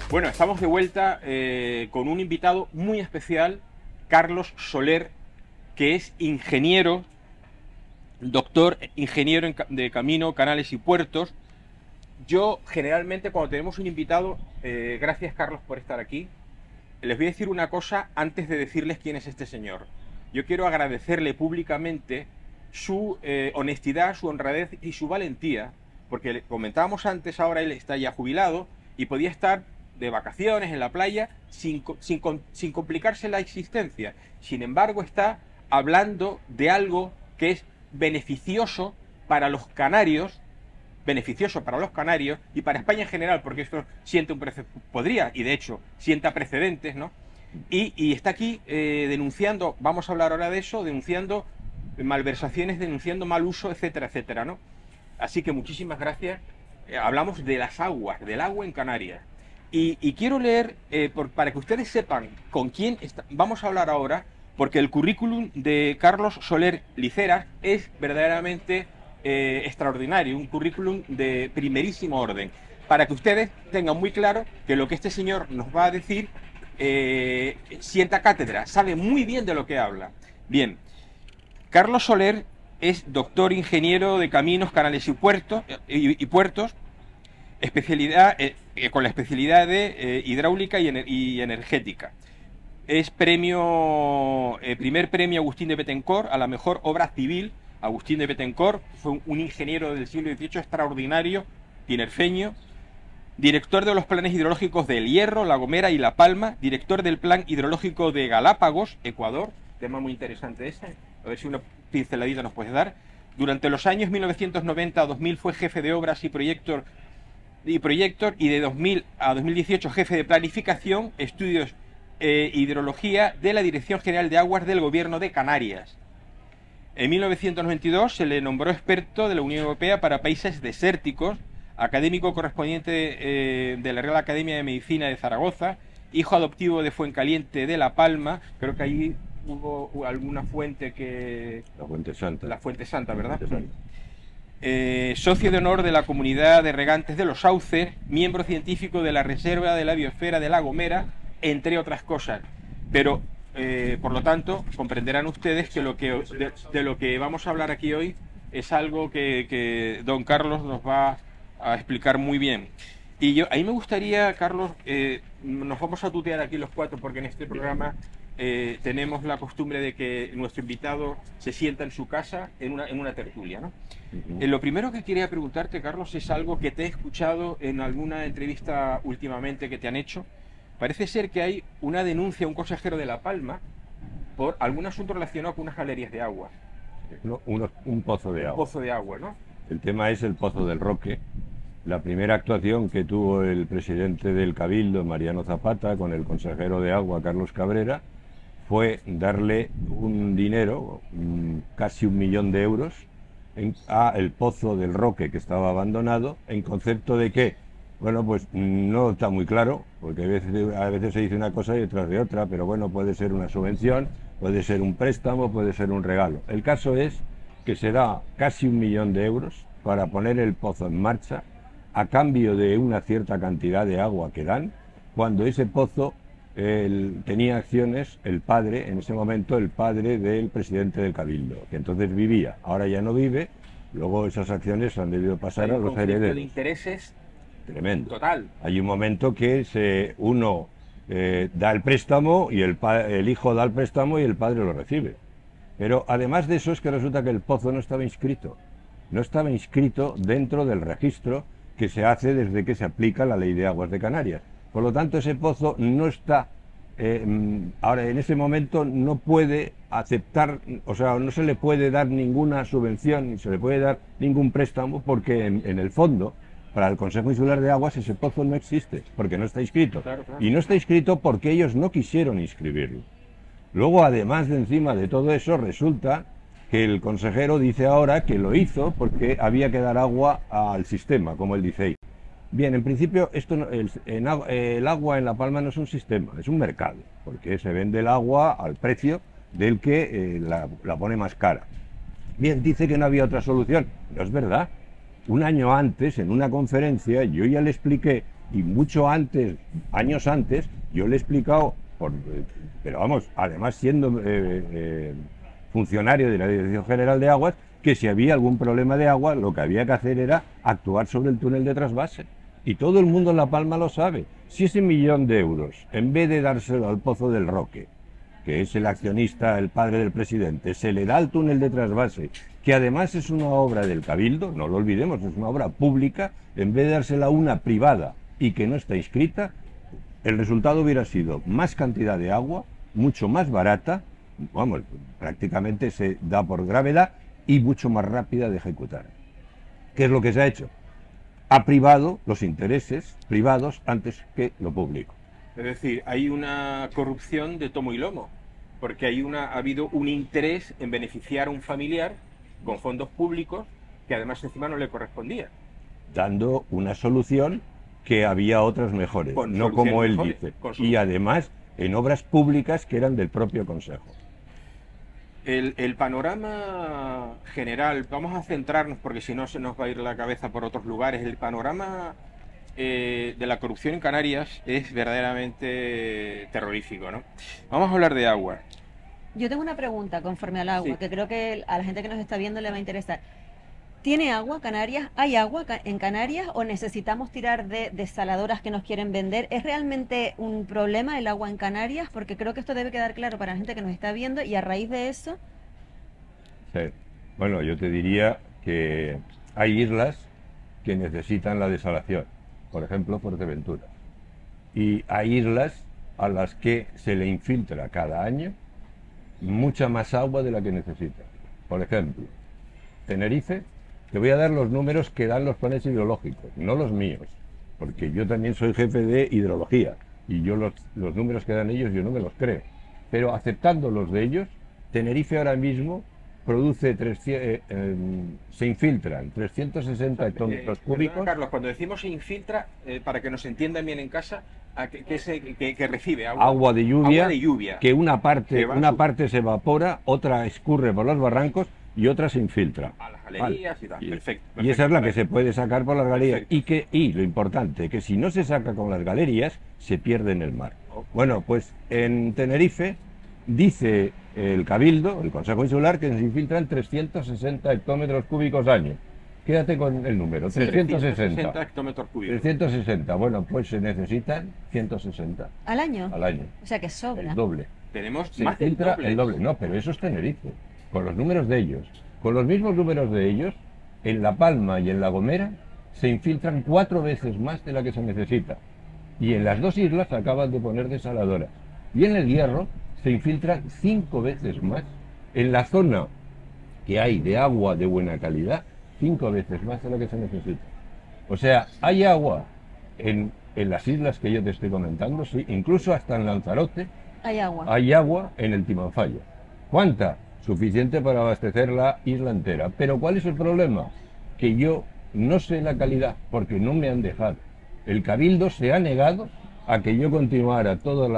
Bueno, estamos de vuelta con un invitado muy especial, Carlos Soler, que es ingeniero, doctor ingeniero de camino, canales y puertos. Yo generalmente cuando tenemos un invitado, gracias Carlos por estar aquí, les voy a decir una cosa antes de decirles quién es este señor. Yo quiero agradecerle públicamente su honestidad, su honradez y su valentía, porque comentábamos antes, ahora él está ya jubilado y podía estar de vacaciones en la playa sin complicarse la existencia. Sin embargo, está hablando de algo que es beneficioso para los canarios, y para España en general, porque esto siente un podría, y de hecho sienta precedentes, ¿no? Y está aquí denunciando, vamos a hablar ahora de eso, denunciando malversaciones, denunciando mal uso, etcétera, etcétera, ¿no? Así que muchísimas gracias. Hablamos de las aguas, del agua en Canarias. Y quiero leer, para que ustedes sepan con quién vamos a hablar ahora, porque el currículum de Carlos Soler Liceras es verdaderamente extraordinario, un currículum de primerísimo orden, para que ustedes tengan muy claro que lo que este señor nos va a decir sienta cátedra, sabe muy bien de lo que habla. Bien, Carlos Soler es doctor ingeniero de caminos, canales y puertos, especialidad, con la especialidad de hidráulica y energética. Es primer premio Agustín de Bettencourt a la mejor obra civil. Agustín de Bettencourt fue un ingeniero del siglo XVIII extraordinario, tinerfeño, director de los planes hidrológicos de El Hierro, La Gomera y La Palma, director del plan hidrológico de Galápagos, Ecuador, tema muy interesante ese, a ver si una pinceladita nos puedes dar. Durante los años 1990 a 2000 fue jefe de obras y proyector, y de 2000 a 2018 jefe de planificación, estudios hidrología de la Dirección General de Aguas del Gobierno de Canarias. En 1992 se le nombró experto de la Unión Europea para países desérticos, académico correspondiente de la Real Academia de Medicina de Zaragoza, hijo adoptivo de Fuencaliente de La Palma. Creo que allí hubo alguna fuente que... La Fuente Santa. La Fuente Santa, ¿verdad? Fuente Santa. Socio de honor de la Comunidad de Regantes de los Sauces, miembro científico de la Reserva de la Biosfera de La Gomera, entre otras cosas. Pero, por lo tanto, comprenderán ustedes que, de lo que vamos a hablar aquí hoy es algo que don Carlos nos va a explicar muy bien. Y a mí me gustaría, Carlos, nos vamos a tutear aquí los cuatro, porque en este programa tenemos la costumbre de que nuestro invitado se sienta en su casa en una tertulia, ¿no? Lo primero que quería preguntarte, Carlos, es algo que te he escuchado en alguna entrevista últimamente que te han hecho. Parece ser que hay una denuncia a un consejero de La Palma por algún asunto relacionado con unas galerías de agua. No, un pozo de agua. Un pozo de agua, ¿no? El tema es el Pozo del Roque. La primera actuación que tuvo el presidente del Cabildo, Mariano Zapata, con el consejero de agua, Carlos Cabrera, fue darle un dinero, casi 1 millón de euros, a el Pozo del Roque, que estaba abandonado, en concepto de que, bueno, pues no está muy claro, porque a veces se dice una cosa y detrás de otra, pero bueno, puede ser una subvención, puede ser un préstamo, puede ser un regalo. El caso es que se da casi 1 millón de euros para poner el pozo en marcha, a cambio de una cierta cantidad de agua que dan, cuando ese pozo tenía acciones el padre, en ese momento el padre del presidente del Cabildo, que entonces vivía, ahora ya no vive, luego esas acciones han debido pasar a los herederos. De intereses tremendo. Total. Hay un momento que uno da el préstamo y el hijo da el préstamo y el padre lo recibe. Pero además de eso es que resulta que el pozo no estaba inscrito. No estaba inscrito dentro del registro que se hace desde que se aplica la Ley de Aguas de Canarias. Por lo tanto, ese pozo no está, ahora en ese momento no puede aceptar, o sea, no se le puede dar ninguna subvención, ni se le puede dar ningún préstamo, porque en el fondo, para el Consejo Insular de Aguas, ese pozo no existe, porque no está inscrito. Claro. Y no está inscrito porque ellos no quisieron inscribirlo. Luego, además de encima de todo eso, resulta que el consejero dice ahora que lo hizo porque había que dar agua al sistema, como él dice ahí. Bien, en principio el agua en La Palma no es un sistema, es un mercado, porque se vende el agua al precio del que la pone más cara. Bien, dice que no había otra solución, no es verdad. Un año antes, en una conferencia, yo ya le expliqué Y mucho antes, años antes, yo le he explicado, pero vamos, además siendo funcionario de la Dirección General de Aguas, que si había algún problema de agua, lo que había que hacer era actuar sobre el túnel de trasvase. Y todo el mundo en La Palma lo sabe. Si ese 1.000.000 de euros, en vez de dárselo al Pozo del Roque, que es el accionista, el padre del presidente, se le da al túnel de trasvase, que además es una obra del Cabildo, no lo olvidemos, es una obra pública, en vez de dársela a una privada y que no está inscrita, el resultado hubiera sido más cantidad de agua, mucho más barata, vamos, prácticamente se da por gravedad, y mucho más rápida de ejecutar. ¿Qué es lo que se ha hecho? Ha privado los intereses privados antes que lo público. Es decir, hay una corrupción de tomo y lomo, porque ha habido un interés en beneficiar a un familiar con fondos públicos que además encima no le correspondía. Dando una solución que había otras mejores, no como él dice. Y además en obras públicas que eran del propio Consejo. El panorama general, vamos a centrarnos porque si no se nos va a ir la cabeza por otros lugares, el panorama de la corrupción en Canarias es verdaderamente terrorífico, ¿no? Vamos a hablar de agua. Yo tengo una pregunta conforme al agua, Sí. que creo que a la gente que nos está viendo le va a interesar. ¿Tiene agua Canarias? ¿Hay agua en Canarias o necesitamos tirar de desaladoras que nos quieren vender? ¿Es realmente un problema el agua en Canarias? Porque creo que esto debe quedar claro para la gente que nos está viendo y a raíz de eso... Sí. Bueno, yo te diría que hay islas que necesitan la desalación, por ejemplo, Fuerteventura. Y hay islas a las que se le infiltra cada año mucha más agua de la que necesita. Por ejemplo, Tenerife. Te voy a dar los números que dan los planes hidrológicos, no los míos, porque yo también soy jefe de hidrología y yo los números que dan ellos yo no me los creo. Pero aceptando los de ellos, Tenerife ahora mismo produce, se infiltran 360 hectómetros cúbicos. Carlos, cuando decimos se infiltra, para que nos entiendan bien en casa, que recibe agua de lluvia, agua de lluvia, que una parte se evapora, otra escurre por los barrancos y otra se infiltra. A las galerías y tal. Perfecto. Y esa es la que se puede sacar por las galerías. Y lo importante, que si no se saca con las galerías, se pierde en el mar. Bueno, pues en Tenerife dice el Cabildo, el Consejo Insular, que se infiltran 360 hectómetros cúbicos año. Quédate con el número, 360 hectómetros cúbicos. 360, bueno, pues se necesitan 160. ¿Al año? Al año. O sea que sobra. El doble. Tenemos Se más del infiltra doble. el doble. No, pero eso es Tenerife. Con los números de ellos. Con los mismos números de ellos, en La Palma y en La Gomera se infiltran 4 veces más de la que se necesita. Y en las dos islas acaban de poner desaladoras. Y en el Hierro se infiltran 5 veces más. En la zona que hay de agua de buena calidad, 5 veces más de lo que se necesita. O sea, hay agua en las islas que yo te estoy comentando, sí, incluso hasta en Lanzarote Hay agua. hay agua en el Timanfaya. ¿Cuánta? Suficiente para abastecer la isla entera. Pero ¿cuál es el problema? Que yo no sé la calidad, porque no me han dejado. El Cabildo se ha negado a que yo continuara toda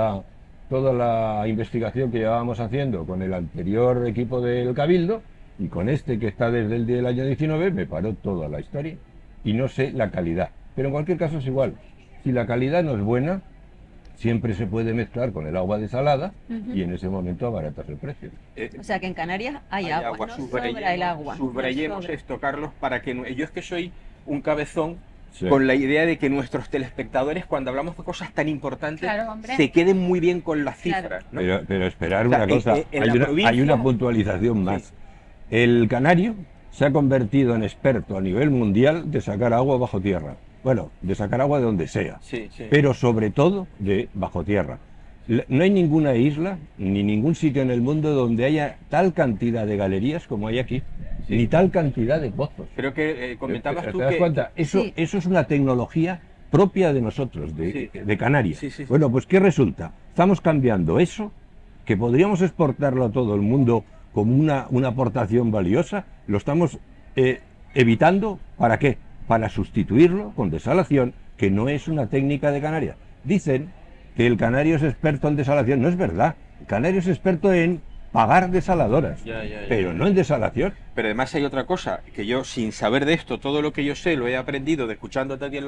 la investigación que llevábamos haciendo con el anterior equipo del Cabildo, y con este que está desde el año 19 me paró toda la historia y no sé la calidad. Pero en cualquier caso es igual. Si la calidad no es buena, siempre se puede mezclar con el agua desalada y en ese momento abaratas el precio. O sea que en Canarias hay agua, no sobra el agua. Subrayemos No sobra. esto, Carlos, para que yo es que soy un cabezón Sí. con la idea de que nuestros telespectadores, cuando hablamos de cosas tan importantes, Claro, hombre. se queden muy bien con las Claro. cifras, ¿no? Pero esperar O sea, una cosa, en la hay provincia- una puntualización más. Sí. El canario se ha convertido en experto a nivel mundial de sacar agua bajo tierra. Bueno, de sacar agua de donde sea, Sí, sí. pero sobre todo de bajo tierra. No hay ninguna isla ni ningún sitio en el mundo donde haya tal cantidad de galerías como hay aquí, Sí. ni tal cantidad de pozos. Creo que comentabas ¿Te tú das que... cuenta? Eso, Sí. eso es una tecnología propia de nosotros, Sí. de Canarias. Sí, sí, sí. Bueno, pues ¿qué resulta? Estamos cambiando eso, que podríamos exportarlo a todo el mundo como una aportación valiosa, lo estamos evitando, ¿para qué? Para sustituirlo con desalación, que no es una técnica de Canarias. Dicen que el canario es experto en desalación, no es verdad. El canario es experto en pagar desaladoras, Ya. pero no en desalación. Pero además hay otra cosa, que yo sin saber de esto, todo lo que yo sé lo he aprendido de escuchándote a ti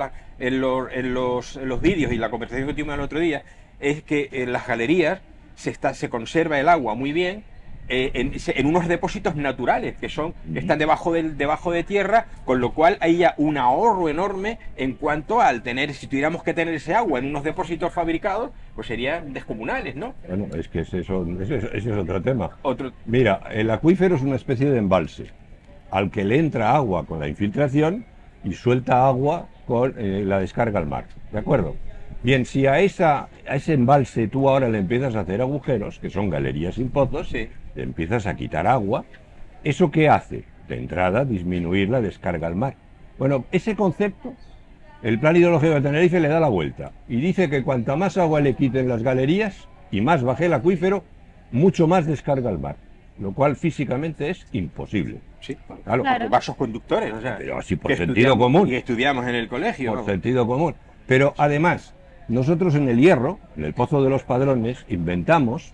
en los vídeos y la conversación que tuvimos el otro día, es que en las galerías se conserva el agua muy bien en unos depósitos naturales que están debajo de tierra, con lo cual hay ya un ahorro enorme en cuanto al tener, si tuviéramos que tener ese agua en unos depósitos fabricados, pues serían descomunales, ¿no? Bueno, es que ese es otro tema. Otro, Mira, el acuífero es una especie de embalse al que le entra agua con la infiltración y suelta agua con la descarga al mar, ¿de acuerdo? Bien, si a ese embalse tú ahora le empiezas a hacer agujeros, que son galerías sin pozos, sí. le empiezas a quitar agua, ¿eso qué hace? De entrada, disminuir la descarga al mar. Bueno, ese concepto, el Plan Hidrológico de Tenerife le da la vuelta y dice que cuanta más agua le quiten las galerías y más baje el acuífero, mucho más descarga al mar, lo cual físicamente es imposible. Sí, Claro, Claro. vasos conductores, o sea, pero así por que sentido estudiamos- común. Y estudiamos en el colegio, Por ¿no? sentido común. Pero además, nosotros en el Hierro, en el Pozo de los Padrones, inventamos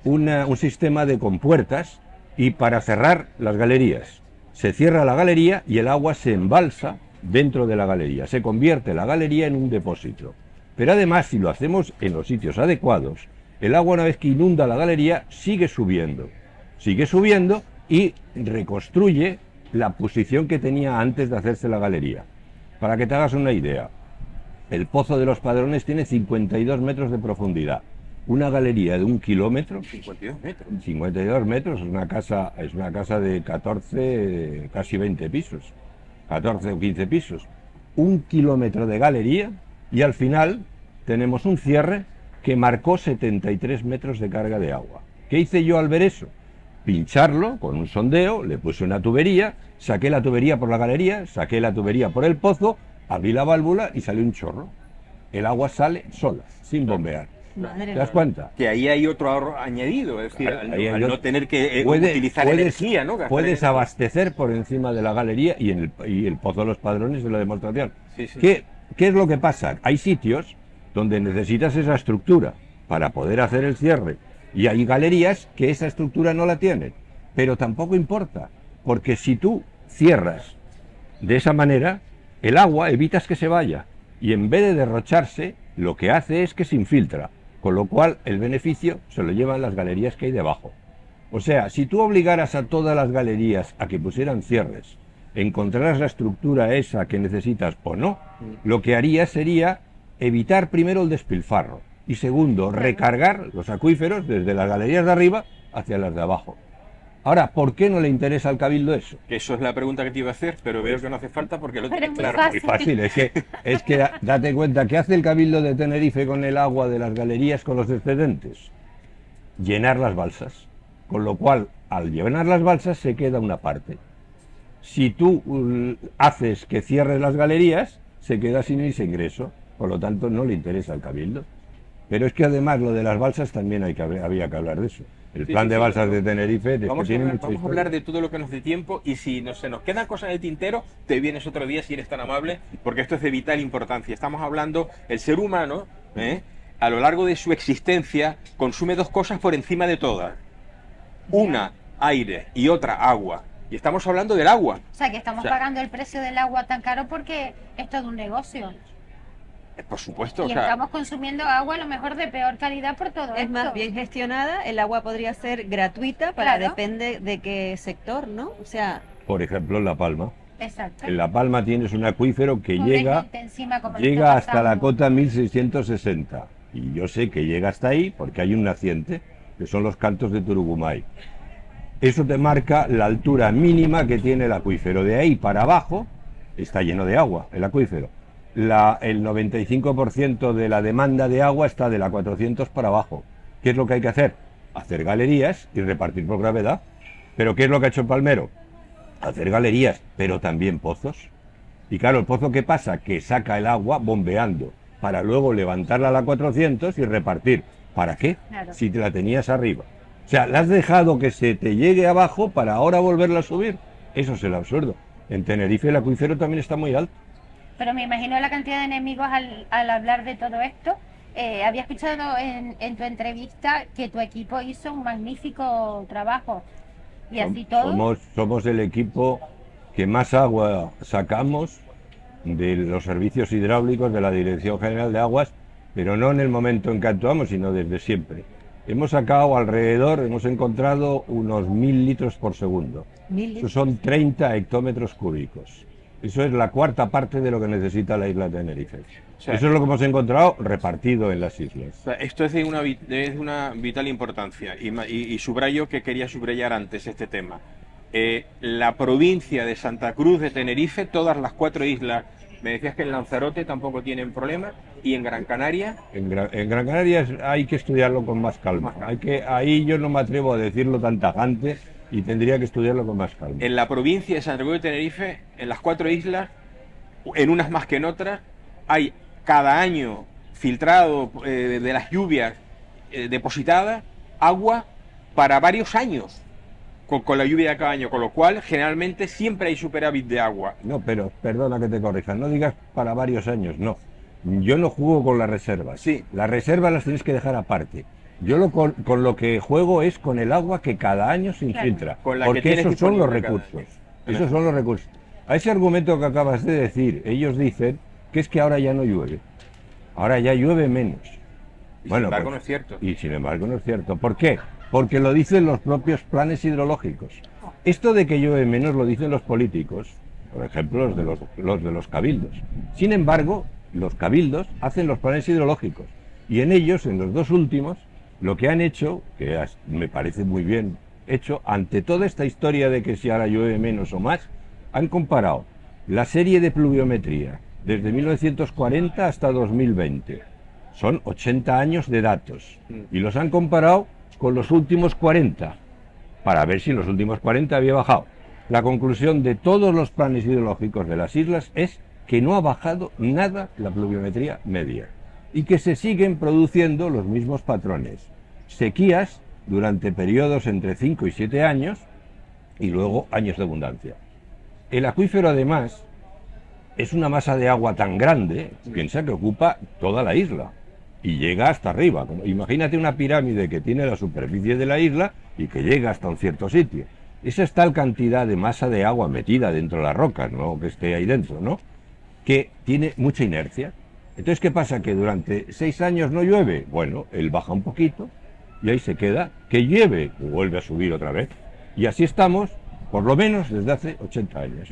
un sistema de compuertas y para cerrar las galerías. Se cierra la galería y el agua se embalsa dentro de la galería. Se convierte la galería en un depósito. Pero además, si lo hacemos en los sitios adecuados, el agua una vez que inunda la galería sigue subiendo. Sigue subiendo y reconstruye la posición que tenía antes de hacerse la galería. Para que te hagas una idea, el Pozo de los Padrones tiene 52 metros de profundidad. Una galería de 1 kilómetro, 52 metros. 52 metros, es una casa de 14, casi 20 pisos, 14 o 15 pisos. 1 kilómetro de galería y al final tenemos un cierre que marcó 73 metros de carga de agua. ¿Qué hice yo al ver eso? Pincharlo con un sondeo, le puse una tubería, saqué la tubería por la galería, saqué la tubería por el pozo, abrí la válvula y salió un chorro. El agua sale sola, sin bombear. Madre ¿Te das mía. cuenta? Que ahí hay otro ahorro añadido, es decir, Ahí hay al otro. no tener que Puedes- utilizar puedes- energía, ¿no? Gastar Puedes energía. abastecer por encima de la galería y el Pozo de los Padrones de la demostración. Sí, sí. ¿Qué es lo que pasa? Hay sitios donde necesitas esa estructura para poder hacer el cierre y hay galerías que esa estructura no la tienen, pero tampoco importa, porque si tú cierras de esa manera, el agua evitas que se vaya y en vez de derrocharse, lo que hace es que se infiltra, con lo cual el beneficio se lo llevan las galerías que hay debajo. O sea, si tú obligaras a todas las galerías a que pusieran cierres, encontraras la estructura esa que necesitas o no, lo que harías sería evitar primero el despilfarro y segundo, recargar los acuíferos desde las galerías de arriba hacia las de abajo. Ahora, ¿por qué no le interesa al Cabildo eso? Que eso es la pregunta que te iba a hacer, pero veo que no hace falta porque lo Pero tienes muy claro. Muy fácil, es que date cuenta, ¿qué hace el Cabildo de Tenerife con el agua de las galerías con los excedentes? Llenar las balsas, con lo cual al llenar las balsas se queda una parte. Si tú haces que cierres las galerías, se queda sin ese ingreso, por lo tanto no le interesa al Cabildo. Pero es que además lo de las balsas también había que hablar de eso. El Sí, plan sí, de sí, balsas claro. de Tenerife es que Vamos, tiene a, mucha vamos a historia. hablar de todo lo que nos dé tiempo y si se nos quedan cosas en el tintero, te vienes otro día si eres tan amable, porque esto es de vital importancia. Estamos hablando, el ser humano, a lo largo de su existencia, consume dos cosas por encima de todas. Una, aire y otra, agua. Y estamos hablando del agua. O sea, que estamos O sea, pagando el precio del agua tan caro porque es todo un negocio. Por supuesto, o Y sea, estamos consumiendo agua a lo mejor de peor calidad por todo Es esto. más bien gestionada, el agua podría ser gratuita para Claro. depende de qué sector, ¿no? O sea, Por ejemplo, en La Palma. Exacto. En La Palma tienes un acuífero que Pobre llega gente encima, como le llega está hasta la pasando. cota 1660 y yo sé que llega hasta ahí porque hay un naciente que son los Cantos de Turugumay. Eso te marca la altura mínima que tiene el acuífero. De ahí para abajo está lleno de agua el acuífero. El 95% de la demanda de agua está de la 400 para abajo. ¿Qué es lo que hay que hacer? Hacer galerías y repartir por gravedad. ¿Pero qué es lo que ha hecho el Palmero? Hacer galerías, pero también pozos. Y claro, el pozo, ¿qué pasa? Que saca el agua bombeando para luego levantarla a la 400 y repartir. ¿Para qué? Claro. Si te la tenías arriba. O sea, la has dejado que se te llegue abajo para ahora volverla a subir. Eso es el absurdo. En Tenerife el acuífero también está muy alto. Pero me imagino la cantidad de enemigos al hablar de todo esto Había escuchado en tu entrevista que tu equipo hizo un magnífico trabajo. Y así todo. Somos el equipo que más agua sacamos de los servicios hidráulicos de la Dirección General de Aguas, pero no en el momento en que actuamos, sino desde siempre. Hemos sacado hemos encontrado unos 1000 litros por segundo. 1000 Eso litros. son 30 hectómetros cúbicos. Eso es la cuarta parte de lo que necesita la isla de Tenerife. O sea, Eso es lo que hemos encontrado repartido en las islas. O sea, esto es de una vital importancia y subrayo que quería subrayar antes este tema. La provincia de Santa Cruz de Tenerife, todas las 4 islas, me decías que en Lanzarote tampoco tienen problemas, y en Gran Canaria. En Gran Canaria hay que estudiarlo con más calma. Ahí yo no me atrevo a decirlo tan tajante y tendría que estudiarlo con más calma. En la provincia de Santa Cruz de Tenerife, en las 4 islas, en unas más que en otras, hay cada año filtrado de las lluvias depositada agua para varios años con la lluvia de cada año, con lo cual generalmente siempre hay superávit de agua. No, pero perdona que te corrija, no digas para varios años, no. Yo no juego con las reservas. Sí. Las reservas las tienes que dejar aparte. Yo con lo que juego es con el agua que cada año se infiltra, Con la que porque tienes esos son los disponible cada recursos. año. Esos son los recursos. A ese argumento que acabas de decir, ellos dicen que es que ahora ya no llueve. Ahora ya llueve menos. Y sin embargo no es cierto. Y sin embargo no es cierto. ¿Por qué? Porque lo dicen los propios planes hidrológicos. Esto de que llueve menos lo dicen los políticos, por ejemplo los de los cabildos. Sin embargo, los cabildos hacen los planes hidrológicos y en ellos, en los 2 últimos, lo que han hecho, que me parece muy bien hecho, ante toda esta historia de que si ahora llueve menos o más, han comparado la serie de pluviometría desde 1940 hasta 2020. Son 80 años de datos y los han comparado con los últimos 40 para ver si en los últimos 40 había bajado. La conclusión de todos los planes hidrológicos de las islas es que no ha bajado nada la pluviometría media y que se siguen produciendo los mismos patrones. Sequías durante periodos entre 5 y 7 años y luego años de abundancia. El acuífero además es una masa de agua tan grande, piensa que ocupa toda la isla y llega hasta arriba. Imagínate una pirámide que tiene la superficie de la isla y que llega hasta un cierto sitio. Esa es tal cantidad de masa de agua metida dentro de las rocas, no que esté ahí dentro, ¿no? Que tiene mucha inercia. Entonces, ¿qué pasa? Que durante 6 años no llueve. Bueno, él baja un poquito y ahí se queda. Que llueve, vuelve a subir otra vez. Y así estamos, por lo menos desde hace 80 años.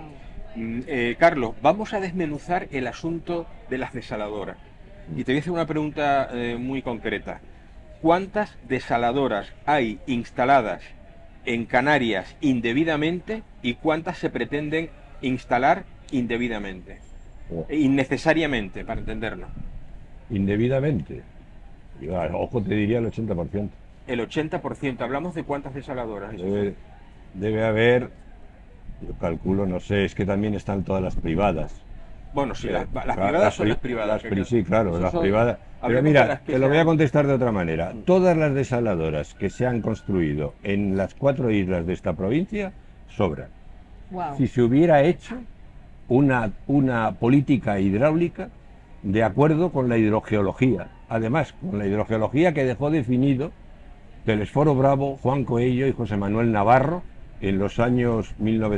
Carlos, vamos a desmenuzar el asunto de las desaladoras. Y te voy a hacer una pregunta muy concreta. ¿Cuántas desaladoras hay instaladas en Canarias indebidamente y cuántas se pretenden instalar indebidamente? Innecesariamente, para entendernos. Indebidamente. Yo, ojo, te diría el 80%. El 80%. ¿Hablamos de cuántas desaladoras? Debe haber, yo calculo, no sé, es que también están todas las privadas. Bueno, sí, las privadas son las privadas. Sí, claro, las privadas. Pero hablemos de mira, las que te lo voy a sean- contestar de otra manera. Todas las desaladoras que se han construido en las 4 islas de esta provincia sobran. Wow. Si se hubiera hecho una política hidráulica de acuerdo con la hidrogeología. Además, con la hidrogeología que dejó definido Telesforo Bravo, Juan Coello y José Manuel Navarro en los años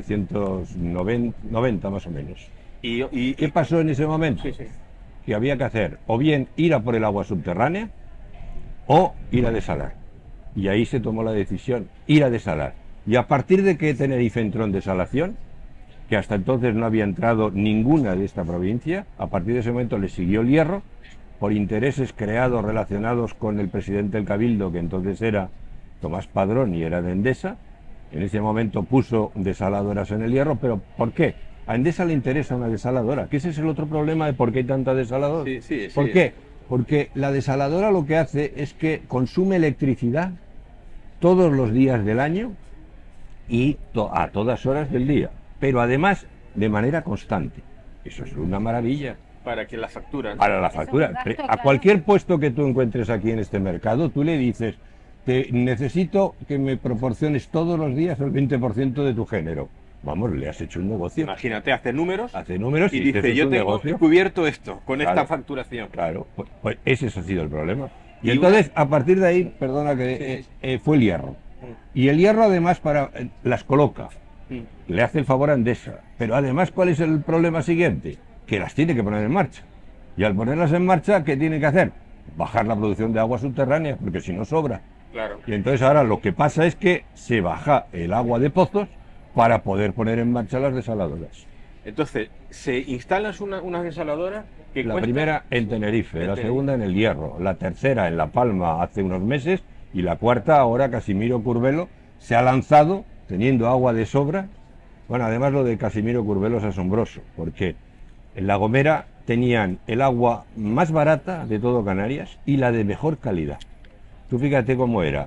1990 más o menos. ¿Qué pasó en ese momento? Sí, sí. Que había que hacer o bien ir a por el agua subterránea o ir a desalar. Y ahí se tomó la decisión, ir a desalar. Y a partir de que Tenerife entró en desalación, que hasta entonces no había entrado ninguna de esta provincia, a partir de ese momento le siguió el Hierro, por intereses creados relacionados con el presidente del Cabildo, que entonces era Tomás Padrón y era de Endesa. En ese momento puso desaladoras en el Hierro, pero ¿por qué? A Endesa le interesa una desaladora, que ese es el otro problema de por qué hay tanta desaladora. Sí, ¿Por qué? Porque la desaladora lo que hace es que consume electricidad todos los días del año y a todas horas del día, pero además de manera constante. Eso es una maravilla. Para que la factura. Para la factura. Eso es un gasto, A claro. cualquier puesto que tú encuentres aquí en este mercado, tú le dices, te necesito que me proporciones todos los días el 20% de tu género. vamos, le has hecho un negocio. Imagínate, hace números Hace números y te dice, haces yo un tengo negocio. cubierto esto con esta Claro. facturación. Claro, pues ese ha sido el problema. Y Y entonces, a partir de ahí, perdona que fue el hierro. Y el hierro además las coloca, le hace el favor a Endesa. Pero además, ¿cuál es el problema siguiente? Que las tiene que poner en marcha. Y al ponerlas en marcha, ¿qué tiene que hacer? Bajar la producción de agua subterránea, porque si no sobra. Claro. Y entonces ahora lo que pasa es que se baja el agua de pozos para poder poner en marcha las desaladoras. Entonces, se instalan unas desaladoras que La cuestan- primera en Tenerife, la Tenerife. segunda en El Hierro, la tercera en La Palma hace unos meses y la cuarta ahora Casimiro Curvelo se ha lanzado teniendo agua de sobra. Bueno, además lo de Casimiro Curvelo es asombroso, porque en La Gomera tenían el agua más barata de todo Canarias y la de mejor calidad. Tú fíjate cómo era.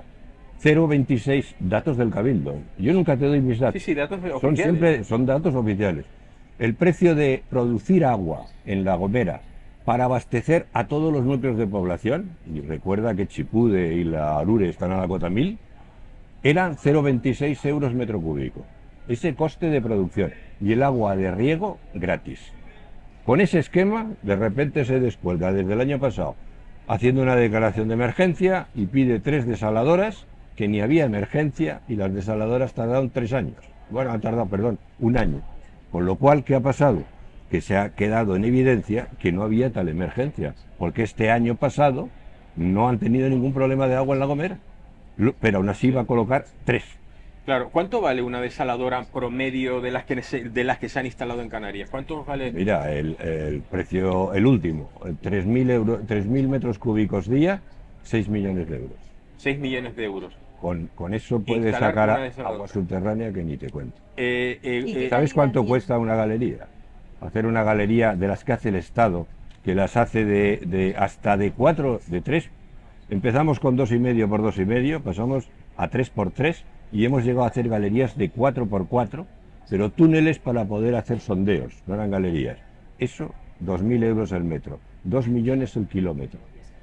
0,26 datos del Cabildo. Yo nunca te doy mis datos. Sí, datos Son oficiales. siempre son datos oficiales. El precio de producir agua en La Gomera para abastecer a todos los núcleos de población, y recuerda que Chipude y la Arure están a la cota 1000, eran 0,26 euros metro cúbico. Ese coste de producción. Y el agua de riego gratis. Con ese esquema, de repente se descuelga desde el año pasado, haciendo una declaración de emergencia y pide 3 desaladoras, que ni había emergencia, y las desaladoras tardaron 3 años. Bueno, han tardado, perdón, 1 año. Con lo cual, ¿qué ha pasado? Que se ha quedado en evidencia que no había tal emergencia, porque este año pasado no han tenido ningún problema de agua en La Gomera, pero aún así va a colocar 3. Claro, ¿cuánto vale una desaladora promedio de las que se han instalado en Canarias? ¿Cuánto vale? Mira, el precio, el último, 3.000 euros, 3.000 metros cúbicos día, 6 millones de euros. 6 millones de euros. Con eso puedes Instalar sacar una desaladora. agua subterránea que ni te cuento. ¿Y ¿Sabes cuánto calidad cuesta una galería? Hacer una galería de las que hace el Estado, que las hace hasta de 4, de 3. Empezamos con 2,5 por 2,5, pasamos a 3 por 3 y hemos llegado a hacer galerías de 4 por 4, pero túneles para poder hacer sondeos, no eran galerías. Eso, 2.000 euros el metro, 2 millones el kilómetro,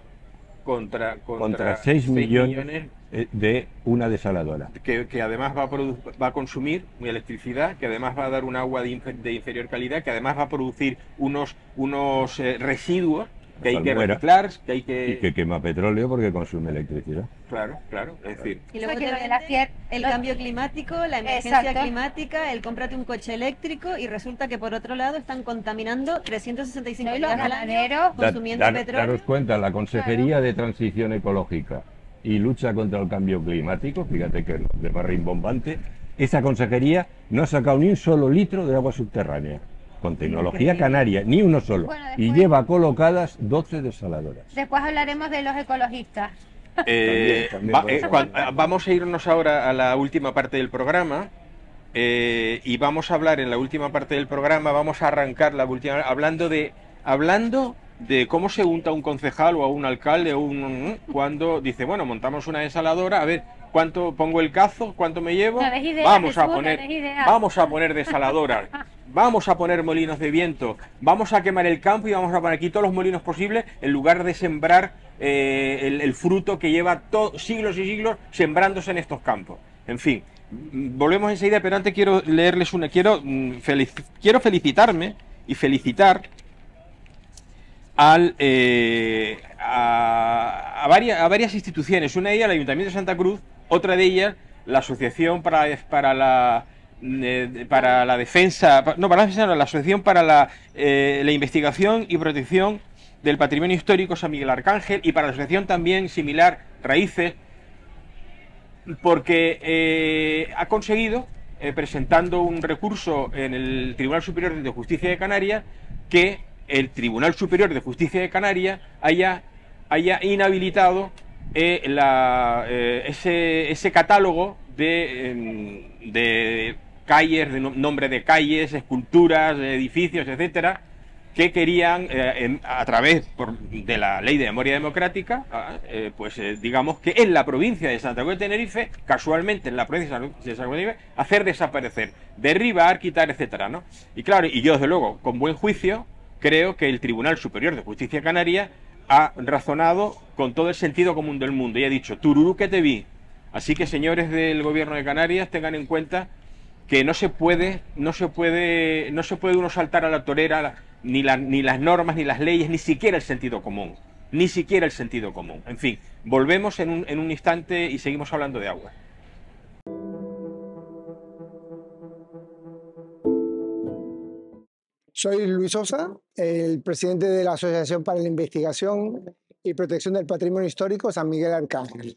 contra 6 millones de una desaladora. que además va a consumir electricidad, que además va a dar un agua de inferior calidad, que además va a producir unos residuos que hay que Salmuera. reciclar, que hay Y que... que quema petróleo porque consume electricidad. Claro, es decir... Y luego O sea, que te lo de la venden fier- el lo- cambio climático, la emergencia Exacto. climática, el cómprate un coche eléctrico y resulta que por otro lado están contaminando 365 No, y los días al año, ganaderos. consumiendo petróleo. Daros cuenta, la Consejería de Transición Ecológica y Lucha contra el Cambio Climático, fíjate que de más rimbombante, esa consejería no ha sacado ni un solo litro de agua subterránea, con tecnología canaria, ni uno solo. Bueno, Y después- lleva colocadas 12 desaladoras. Después hablaremos de los ecologistas. También podemos hablar. Vamos a irnos ahora a la última parte del programa y vamos a hablar en la última parte del programa, vamos a arrancar la última hablando de cómo se unta un concejal o a un alcalde cuando dice, bueno, montamos una desaladora, a ver, ¿cuánto pongo el cazo? ¿Cuánto me llevo? No des ideas, Vamos a Jesús, no poner des ideas. vamos a poner desaladoras. Vamos a poner molinos de viento, vamos a quemar el campo y vamos a poner aquí todos los molinos posibles en lugar de sembrar el fruto que lleva siglos y siglos sembrándose en estos campos. En fin, volvemos enseguida, pero antes quiero leerles quiero felicitarme y felicitar a varias instituciones, una de ellas el Ayuntamiento de Santa Cruz, otra de ellas la Asociación para la defensa, la Asociación para la investigación y protección del patrimonio histórico San Miguel Arcángel, y para la asociación también similar Raíces, porque ha conseguido, presentando un recurso en el Tribunal Superior de Justicia de Canarias, que el Tribunal Superior de Justicia de Canarias haya inhabilitado ese catálogo de calles, de nombre de calles, esculturas, edificios, etcétera, que querían, a través de la Ley de Memoria Democrática, digamos que en la provincia de Santa Cruz de Tenerife, casualmente en la provincia de Santa Cruz de Tenerife, hacer desaparecer, derribar, quitar, etcétera, ¿no? Y claro, y yo desde luego, con buen juicio, creo que el Tribunal Superior de Justicia Canaria ha razonado con todo el sentido común del mundo y ha dicho, tururú que te vi. Así que, señores del Gobierno de Canarias, tengan en cuenta que no se puede uno saltar a la torera ni las normas, ni las leyes, ni siquiera el sentido común. Ni siquiera el sentido común. En fin, volvemos en un instante y seguimos hablando de agua. Soy Luis Sosa, el presidente de la Asociación para la Investigación y Protección del Patrimonio Histórico San Miguel Arcángel.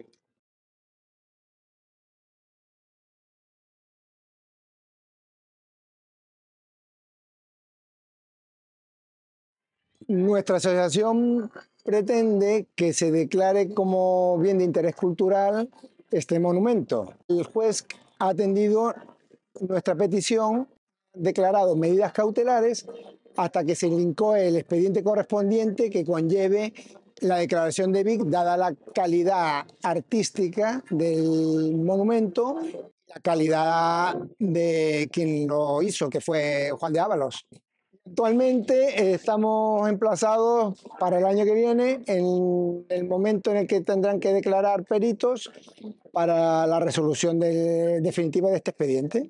Nuestra asociación pretende que se declare como bien de interés cultural este monumento. El juez ha atendido nuestra petición, declarado medidas cautelares hasta que se incoe el expediente correspondiente que conlleve la declaración de BIC, dada la calidad artística del monumento, la calidad de quien lo hizo, que fue Juan de Ávalos. Actualmente estamos emplazados para el año que viene, en el momento en el que tendrán que declarar peritos para la resolución definitiva de este expediente.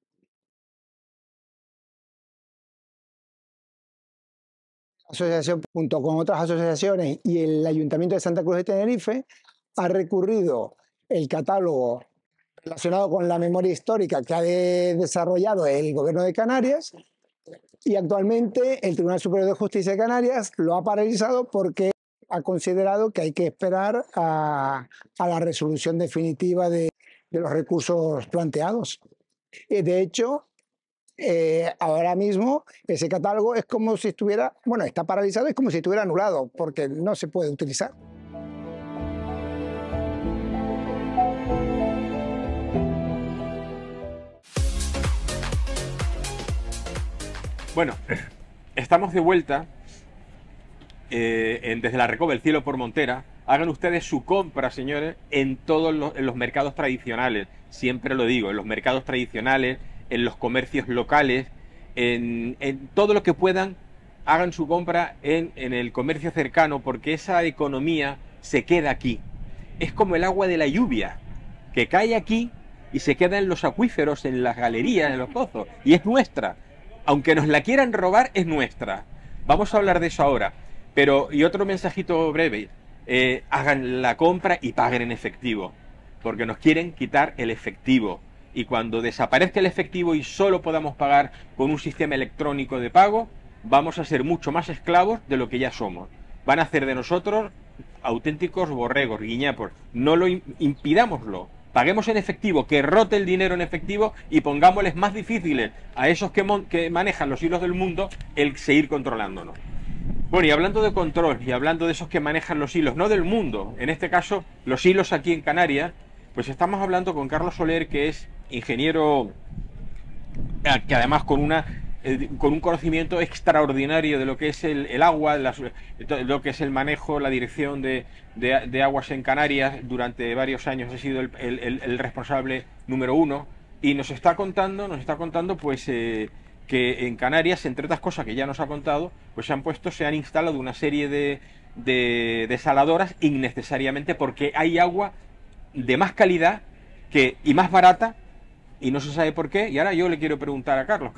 La asociación, junto con otras asociaciones y el Ayuntamiento de Santa Cruz de Tenerife, ha recurrido el catálogo relacionado con la memoria histórica que ha desarrollado el Gobierno de Canarias, y actualmente el Tribunal Superior de Justicia de Canarias lo ha paralizado porque ha considerado que hay que esperar a la resolución definitiva de los recursos planteados. De hecho, ahora mismo ese catálogo es como si estuviera, bueno, está paralizado, es como si estuviera anulado, porque no se puede utilizar. Bueno, estamos de vuelta desde la Recoba del Cielo por Montera. Hagan ustedes su compra, señores, en todos los mercados tradicionales. Siempre lo digo, en los mercados tradicionales, en los comercios locales, en todo lo que puedan, hagan su compra en el comercio cercano, porque esa economía se queda aquí. Es como el agua de la lluvia, que cae aquí y se queda en los acuíferos, en las galerías, en los pozos, y es nuestra. Aunque nos la quieran robar, es nuestra. Vamos a hablar de eso ahora. Pero, y otro mensajito breve, hagan la compra y paguen en efectivo, porque nos quieren quitar el efectivo. Y cuando desaparezca el efectivo y solo podamos pagar con un sistema electrónico de pago, vamos a ser mucho más esclavos de lo que ya somos. Van a hacer de nosotros auténticos borregos, guiñapos. No lo impidámoslo. Paguemos en efectivo, que rote el dinero en efectivo y pongámosles más difíciles a esos que manejan los hilos del mundo el seguir controlándonos. Bueno, y hablando de control y hablando de esos que manejan los hilos, no del mundo, en este caso los hilos aquí en Canarias, pues estamos hablando con Carlos Soler, que es ingeniero, que además con un conocimiento extraordinario de lo que es el agua, lo que es el manejo, la dirección de aguas en Canarias. Durante varios años ha sido el responsable número uno, y nos está contando pues que en Canarias, entre otras cosas que ya nos ha contado, pues se han instalado una serie de desaladoras innecesariamente, porque hay agua de más calidad y más barata, y no se sabe por qué. Y ahora yo le quiero preguntar a Carlos,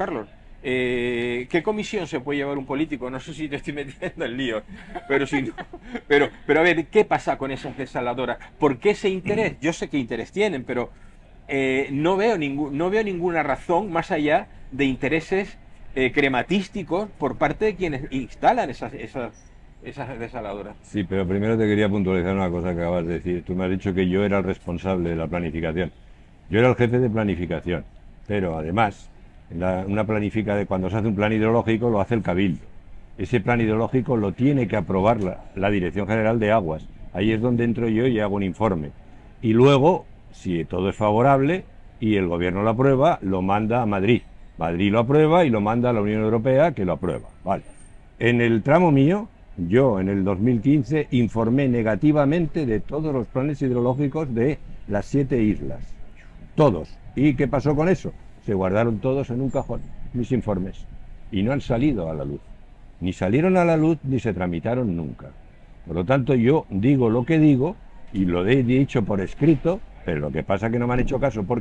¿qué comisión se puede llevar un político? No sé si te estoy metiendo en lío, pero si no, pero a ver, ¿qué pasa con esas desaladoras? ¿Por qué ese interés? Yo sé qué interés tienen, pero no veo ninguna razón más allá de intereses crematísticos por parte de quienes instalan esas desaladoras. Sí, pero primero te quería puntualizar una cosa que acabas de decir. Tú me has dicho que yo era el responsable de la planificación. Yo era el jefe de planificación, pero además, cuando se hace un plan hidrológico lo hace el Cabildo. Ese plan hidrológico lo tiene que aprobar la Dirección General de Aguas. Ahí es donde entro yo y hago un informe. Y luego, si todo es favorable y el Gobierno lo aprueba, lo manda a Madrid. Madrid lo aprueba y lo manda a la Unión Europea, que lo aprueba. Vale. En el tramo mío, yo en el 2015 informé negativamente de todos los planes hidrológicos de las 7 islas. Todos. ¿Y qué pasó con eso? Se guardaron todos en un cajón, mis informes, y no han salido a la luz. Ni salieron a la luz ni se tramitaron nunca. Por lo tanto, yo digo lo que digo y lo he dicho por escrito, pero lo que pasa es que no me han hecho caso. ¿Por qué?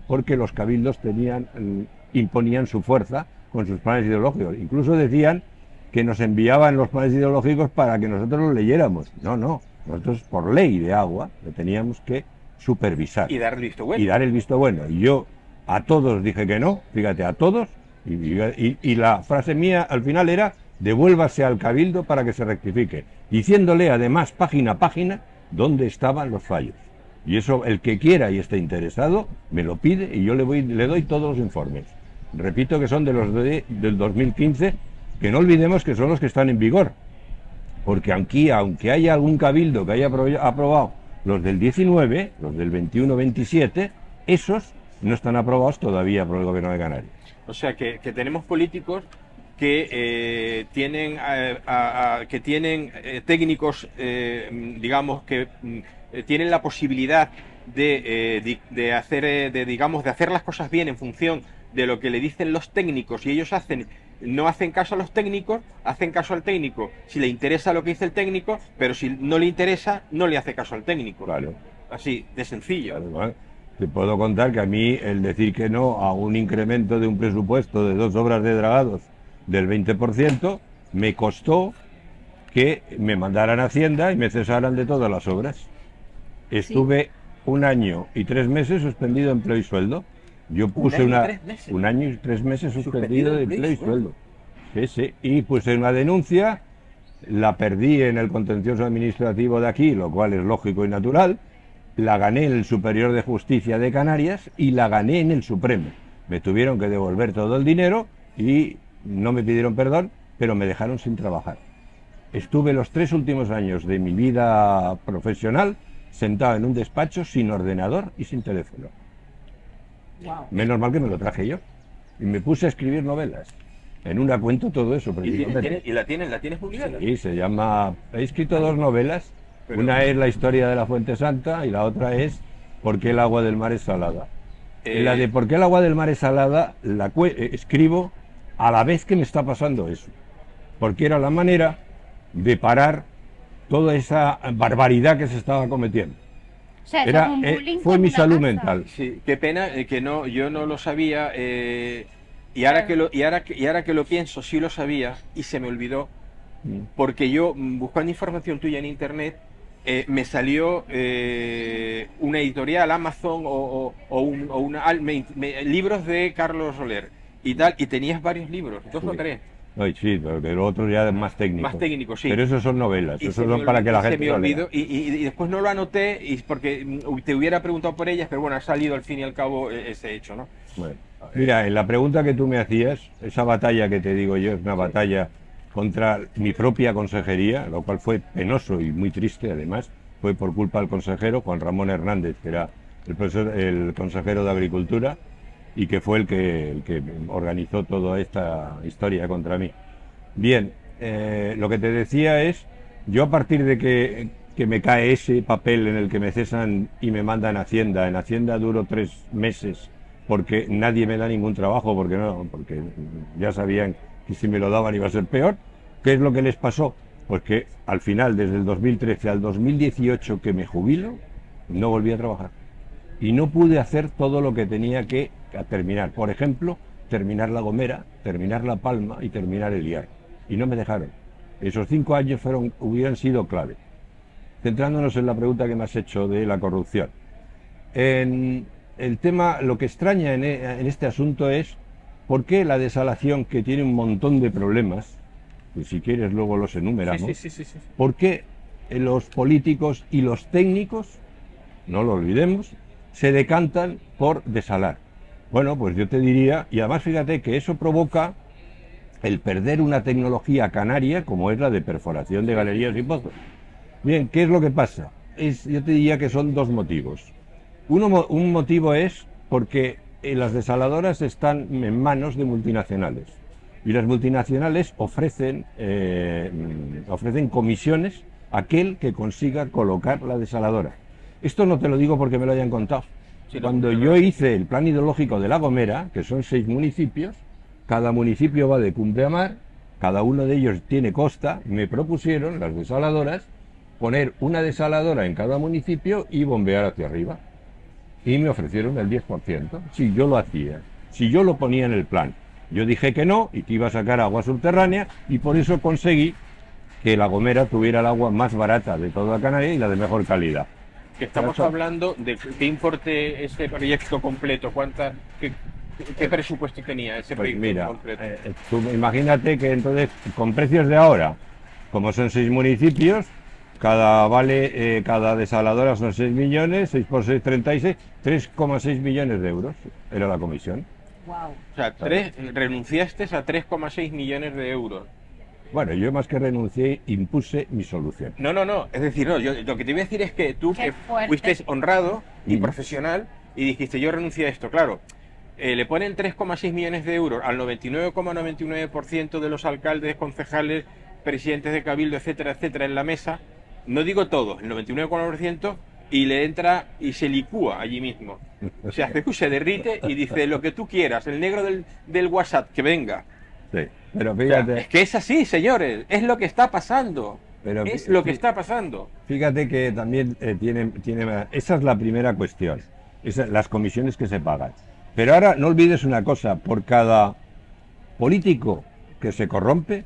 porque los cabildos imponían su fuerza con sus planes ideológicos. Incluso decían que nos enviaban los planes ideológicos para que nosotros los leyéramos. No, no, nosotros por ley de agua lo teníamos que supervisar. Y dar el visto bueno. Y dar el visto bueno. Y yo a todos dije que no, fíjate, a todos, y la frase mía al final era: devuélvase al cabildo para que se rectifique, diciéndole además página a página dónde estaban los fallos. Y eso, el que quiera y esté interesado, me lo pide y yo le doy todos los informes. Repito que son del 2015, que no olvidemos que son los que están en vigor. Porque aunque haya algún cabildo que haya aprobado los del 19, los del 21-27, esos no están aprobados todavía por el gobierno de Canarias. O sea que tenemos políticos que tienen técnicos, digamos, que tienen la posibilidad de hacer las cosas bien en función de lo que le dicen los técnicos, y ellos no hacen caso a los técnicos, hacen caso al técnico si le interesa lo que dice el técnico, pero si no le interesa, no le hace caso al técnico. Claro. Así, de sencillo. Claro, bueno. Te puedo contar que a mí el decir que no a un incremento de un presupuesto de 2 obras de dragados del 20% me costó que me mandaran a Hacienda y me cesaran de todas las obras. Estuve 1 año y 3 meses suspendido de empleo y sueldo. Yo puse un año y 3 meses suspendido de empleo y sueldo. Sí, sí. Y puse una denuncia, la perdí en el contencioso administrativo de aquí, lo cual es lógico y natural. La gané en el Superior de Justicia de Canarias y la gané en el Supremo. Me tuvieron que devolver todo el dinero y no me pidieron perdón, pero me dejaron sin trabajar. Estuve los 3 últimos años de mi vida profesional sentado en un despacho sin ordenador y sin teléfono. Wow. Menos mal que me lo traje yo. Y me puse a escribir novelas. En una cuento todo eso. ¿Y la tienes publicada? Sí, se llama... He escrito 2 novelas. Pero... una es La historia de la Fuente Santa y la otra es ¿Por qué el agua del mar es salada? La de ¿Por qué el agua del mar es salada? Escribo a la vez que me está pasando eso. Porque era la manera de parar toda esa barbaridad que se estaba cometiendo. O sea, fue mi salud mental. Sí, qué pena que yo no lo sabía, y ahora que lo pienso, sí lo sabía y se me olvidó, porque yo buscando información tuya en internet me salió una editorial, Amazon libros de Carlos Soler y tal, y tenías varios libros, 2 o 3. Ay, sí, pero lo otro ya es más técnico. Más técnico, sí. Pero esos son novelas, esos son para que la gente lo lea. Y después no lo anoté porque te hubiera preguntado por ellas, pero bueno, ha salido al fin y al cabo ese hecho, ¿no? Bueno, mira, en la pregunta que tú me hacías, esa batalla que te digo yo es una batalla contra mi propia consejería, lo cual fue penoso y muy triste además, fue por culpa del consejero Juan Ramón Hernández, que era el consejero de Agricultura, y que fue el que organizó toda esta historia contra mí. Bien, lo que te decía es, yo a partir de que me cae ese papel en el que me cesan y me mandan a Hacienda, en Hacienda duro 3 meses, porque nadie me da ningún trabajo, porque ya sabían que si me lo daban iba a ser peor. ¿Qué es lo que les pasó? Pues que al final, desde el 2013 al 2018 que me jubilo, no volví a trabajar. Y no pude hacer todo lo que tenía que terminar. Por ejemplo, terminar La Gomera, terminar La Palma y terminar El Hierro. Y no me dejaron. Esos 5 años hubieran sido clave. Centrándonos en la pregunta que me has hecho de la corrupción. En el tema, lo que extraña en este asunto es por qué la desalación, que tiene un montón de problemas, que si quieres luego los enumeramos, sí. por qué los políticos y los técnicos, no lo olvidemos, se decantan por desalar. Bueno, pues yo te diría, y además fíjate que eso provoca el perder una tecnología canaria como es la de perforación de galerías y pozos. Bien, ¿qué es lo que pasa? Yo te diría que son 2 motivos. Un motivo es porque las desaladoras están en manos de multinacionales y las multinacionales ofrecen comisiones a aquel que consiga colocar la desaladora. Esto no te lo digo porque me lo hayan contado. Cuando yo hice el plan hidrológico de La Gomera, que son 6 municipios, cada municipio va de cumbre a mar, cada uno de ellos tiene costa, me propusieron las desaladoras poner una desaladora en cada municipio y bombear hacia arriba. y me ofrecieron el 10%. Si yo lo hacía, si yo lo ponía en el plan. Yo dije que no y que iba a sacar agua subterránea y por eso conseguí que La Gomera tuviera el agua más barata de toda Canarias y la de mejor calidad. Que estamos hablando de qué importe ese proyecto completo, qué presupuesto tenía ese Pues proyecto mira, completo. tú imagínate que entonces con precios de ahora, como son 6 municipios, cada desaladora son 6 millones, 6 por 6, 36, 3,6 millones de euros era la comisión. Wow. O sea, renunciaste a 3,6 millones de euros. Bueno, yo más que renuncié, impuse mi solución. No. Es decir, no, yo lo que te voy a decir es que tú Qué fuerte. fuiste honrado y Mm. profesional y dijiste, yo renuncié a esto. Claro, le ponen 3,6 millones de euros al 99,99% de los alcaldes, concejales, presidentes de cabildo, etcétera, etcétera, en la mesa. No digo todos, el 99,9%, y le entra y se licúa allí mismo. O sea, se derrite y dice lo que tú quieras, el negro del WhatsApp, que venga. Sí, pero O sea, fíjate, es que es así, señores, es lo que está pasando. Pero Es lo que está pasando. fíjate que también esa es la primera cuestión, las comisiones que se pagan. Pero ahora no olvides una cosa, por cada político que se corrompe,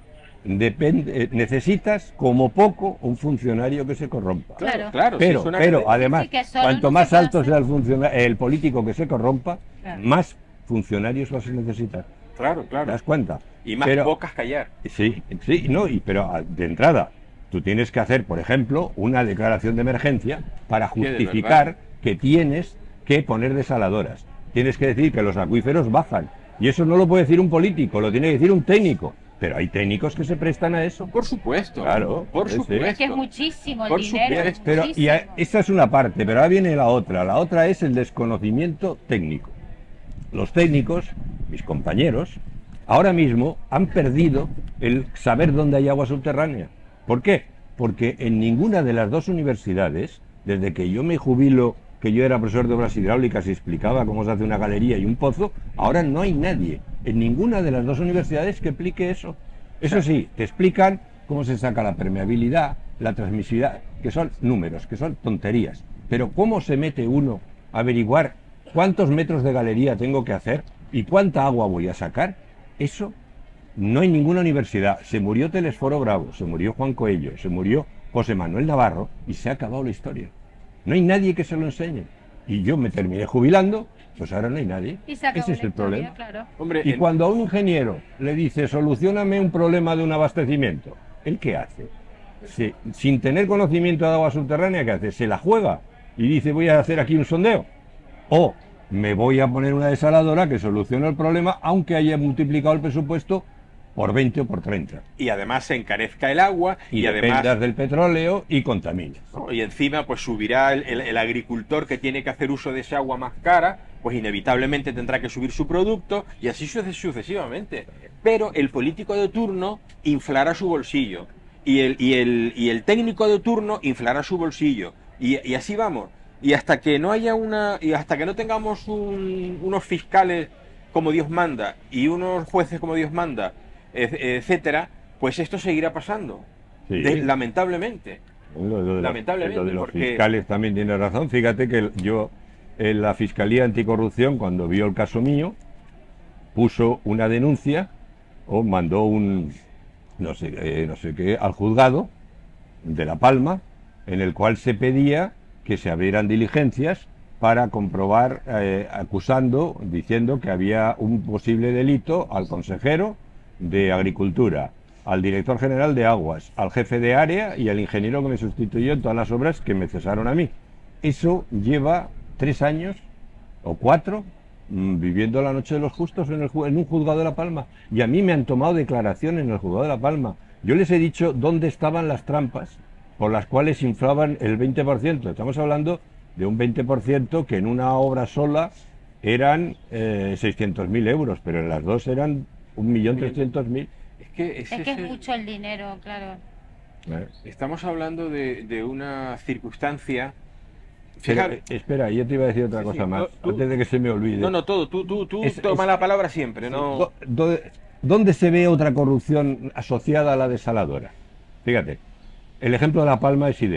necesitas como poco un funcionario que se corrompa. Claro. Sí, Pero, es una pero cadena. además, Sí, que solo cuanto no más se puede alto hacer. sea el político que se corrompa, Claro. más funcionarios vas a necesitar. Claro, ¿Te claro. das cuenta? Y más Pero- bocas callar. Sí, no, pero de entrada, tú tienes que hacer, por ejemplo, una declaración de emergencia para Sí, de justificar verdad. que tienes que poner desaladoras. Tienes que decir que los acuíferos bajan. Y eso no lo puede decir un político, lo tiene que decir un técnico. Pero hay técnicos que se prestan a eso. Por supuesto. Claro, Por sí, sí. supuesto. Es que es muchísimo el Por dinero. supuesto. Pero muchísimo. esa es una parte, pero ahora viene la otra. La otra es el desconocimiento técnico. Los técnicos, mis compañeros, ahora mismo han perdido el saber dónde hay agua subterránea. ¿Por qué? Porque en ninguna de las dos universidades, desde que yo me jubilo, que yo era profesor de obras hidráulicas y explicaba cómo se hace una galería y un pozo, ahora no hay nadie en ninguna de las dos universidades que explique eso. Eso sí, te explican cómo se saca la permeabilidad, la transmisividad, que son números, que son tonterías. Pero ¿cómo se mete uno a averiguar cuántos metros de galería tengo que hacer y cuánta agua voy a sacar? Eso no hay ninguna universidad. Se murió Telesforo Bravo, se murió Juan Coello, se murió José Manuel Navarro y se ha acabado la historia. No hay nadie que se lo enseñe. Y yo me terminé jubilando, pues ahora no hay nadie. Y se acabó Ese es la el historia, problema. claro. Hombre, Y cuando a un ingeniero le dice, solucioname un problema de un abastecimiento, ¿él qué hace? Sin tener conocimiento de agua subterránea, ¿qué hace? Se la juega y dice, voy a hacer aquí un sondeo. O me voy a poner una desaladora que solucione el problema, aunque haya multiplicado el presupuesto por 20 o por 30. y además se encarezca el agua Y, además dependas del petróleo y contamines. ¿no? Y encima pues subirá el agricultor que tiene que hacer uso de ese agua más cara, pues inevitablemente tendrá que subir su producto y así sucesivamente. Pero el político de turno inflará su bolsillo y el técnico de turno inflará su bolsillo y así vamos. Y hasta que no haya hasta que no tengamos unos fiscales como Dios manda y unos jueces como Dios manda, etcétera, pues esto seguirá pasando. Sí. Lamentablemente. Lamentablemente, Lo de los porque- fiscales también tiene razón. Fíjate que yo, en la Fiscalía Anticorrupción, cuando vio el caso mío, puso una denuncia o mandó no sé qué, al juzgado de La Palma, en el cual se pedía que se abrieran diligencias para comprobar, acusando, diciendo que había un posible delito al consejero de Agricultura, al director general de Aguas, al jefe de área y al ingeniero que me sustituyó en todas las obras que me cesaron a mí. Eso lleva 3 años o 4 viviendo la noche de los justos en un juzgado de La Palma. Y a mí me han tomado declaración en el juzgado de La Palma. Yo les he dicho dónde estaban las trampas por las cuales inflaban el 20%. Estamos hablando de un 20% que en una obra sola eran 600.000 euros, pero en las dos eran 1.300.000. Es que Es que es mucho el dinero, claro. estamos hablando de una circunstancia. Pero, Fijar, espera, yo te iba a decir otra Sí, cosa sí, más, tú- antes de que se me olvide. no, todo, tú Es- toma es- la palabra siempre, ¿no? ¿Dónde se ve otra corrupción asociada a la desaladora? Fíjate, el ejemplo de La Palma es ideal.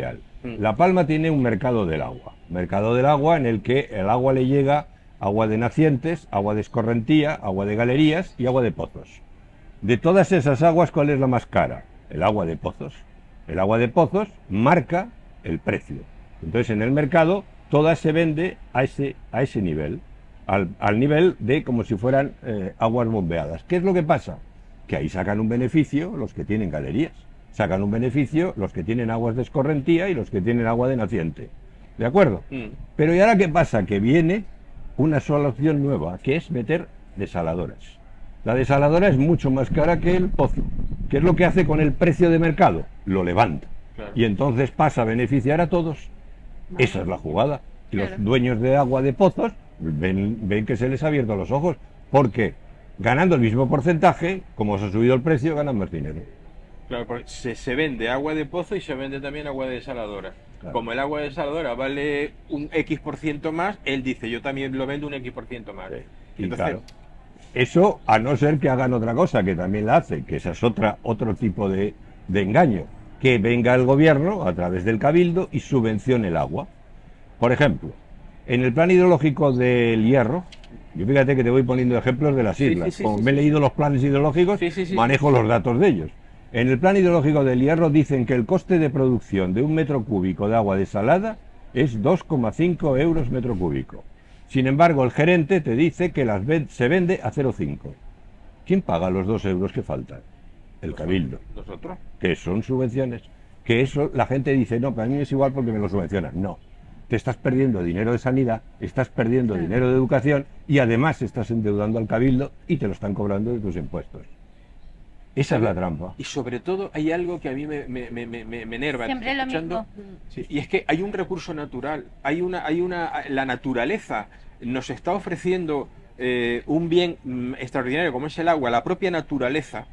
La Palma tiene un mercado del agua en el que el agua le llega agua de nacientes, agua de escorrentía, agua de galerías y agua de pozos. De todas esas aguas, ¿cuál es la más cara? El agua de pozos. El agua de pozos marca el precio. Entonces, en el mercado, toda se vende a ese nivel, al nivel de como si fueran aguas bombeadas. ¿Qué es lo que pasa? Que ahí sacan un beneficio los que tienen galerías, sacan un beneficio los que tienen aguas de escorrentía y los que tienen agua de naciente. ¿De acuerdo? Pero ¿y ahora qué pasa? Que viene una solución nueva, que es meter desaladoras. La desaladora es mucho más cara que el pozo. ¿Qué es lo que hace con el precio de mercado? Lo levanta. Claro. Y entonces pasa a beneficiar a todos. Esa es la jugada. Y los dueños de agua de pozos ven que se les ha abierto los ojos, porque ganando el mismo porcentaje, como se ha subido el precio, ganan más dinero. Claro, porque se vende agua de pozo y se vende también agua de desaladora. Claro. Como el agua de desaladora vale un X% más, él dice, yo también lo vendo un X% más. Sí. Y Y entonces, claro, eso a no ser que hagan otra cosa, que también la hacen, que esa es otro tipo de engaño, que venga el gobierno a través del cabildo y subvencione el agua. Por ejemplo, en el plan hidrológico del Hierro, yo fíjate que te voy poniendo ejemplos de las islas. Como me he leído los planes hidrológicos, manejo los datos de ellos. En el plan hidrológico del Hierro dicen que el coste de producción de un metro cúbico de agua desalada es 2,5 euros metro cúbico. Sin embargo, el gerente te dice que se vende a 0,5. ¿Quién paga los 2 euros que faltan? El cabildo. ¿nosotros? Que son subvenciones. Que eso la gente dice, no, para mí es igual porque me lo subvencionan. No. Te estás perdiendo dinero de sanidad, estás perdiendo dinero de educación y además estás endeudando al cabildo y te lo están cobrando de tus impuestos. Esa es la trampa. Y sobre todo hay algo que a mí me enerva. Siempre lo escuchando. mismo. Sí, y es que hay un recurso natural, la naturaleza nos está ofreciendo un bien extraordinario como es el agua, la propia naturaleza.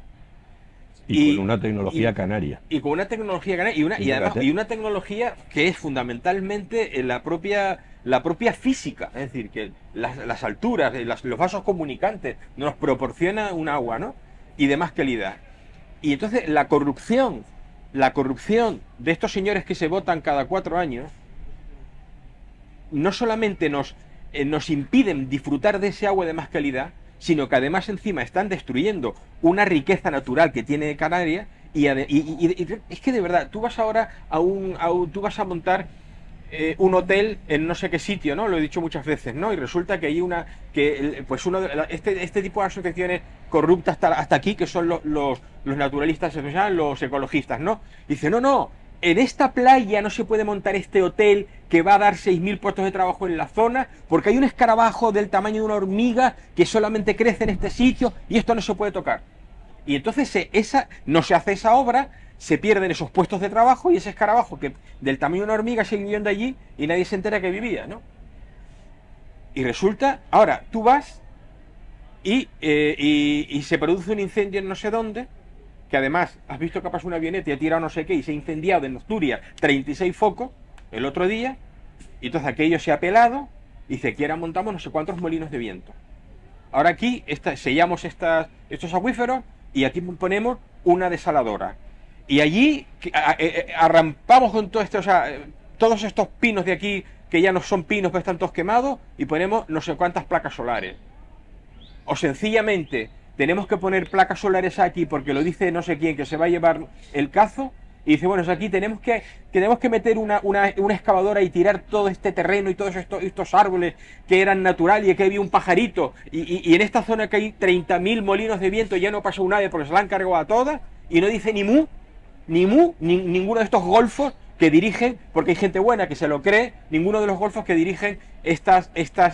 Y con una tecnología canaria. Y con una tecnología canaria y una tecnología que es fundamentalmente la propia física, es decir, que las alturas, los vasos comunicantes nos proporciona un agua, ¿no? Y de más calidad. Y entonces la corrupción de estos señores que se votan cada 4 años, no solamente nos impiden disfrutar de ese agua de más calidad, sino que además encima están destruyendo una riqueza natural que tiene Canarias y es que de verdad, tú vas ahora tú vas a montar un hotel en no sé qué sitio, ¿no? Lo he dicho muchas veces, ¿no? Y resulta que hay este tipo de asociaciones corruptas hasta aquí, que son los naturalistas, los ecologistas, ¿no? Dice, no, en esta playa no se puede montar este hotel que va a dar 6.000 puestos de trabajo en la zona, porque hay un escarabajo del tamaño de una hormiga que solamente crece en este sitio y esto no se puede tocar. Y entonces no se hace esa obra, se pierden esos puestos de trabajo y ese escarabajo que del tamaño de una hormiga sigue viviendo allí y nadie se entera que vivía, ¿no? Y resulta, ahora tú vas y se produce un incendio en no sé dónde, que además has visto que ha pasado una avioneta y ha tirado no sé qué y se ha incendiado en Asturias 36 focos el otro día, y entonces aquello se ha pelado y dice que ahora montamos no sé cuántos molinos de viento. Ahora aquí sellamos estos acuíferos y aquí ponemos una desaladora. Y allí arrampamos con todo esto, todos estos pinos de aquí, que ya no son pinos, pero están todos quemados, y ponemos no sé cuántas placas solares. O sencillamente tenemos que poner placas solares aquí porque lo dice no sé quién que se va a llevar el cazo, y dice, bueno, aquí tenemos que meter una excavadora y tirar todo este terreno y todos estos árboles que eran naturales y que había un pajarito, y en esta zona que hay 30.000 molinos de viento ya no pasa un ave porque se la han cargado a todas, y no dice ni mu, ninguno de estos golfos que dirigen, porque hay gente buena que se lo cree, ninguno de los golfos que dirigen estas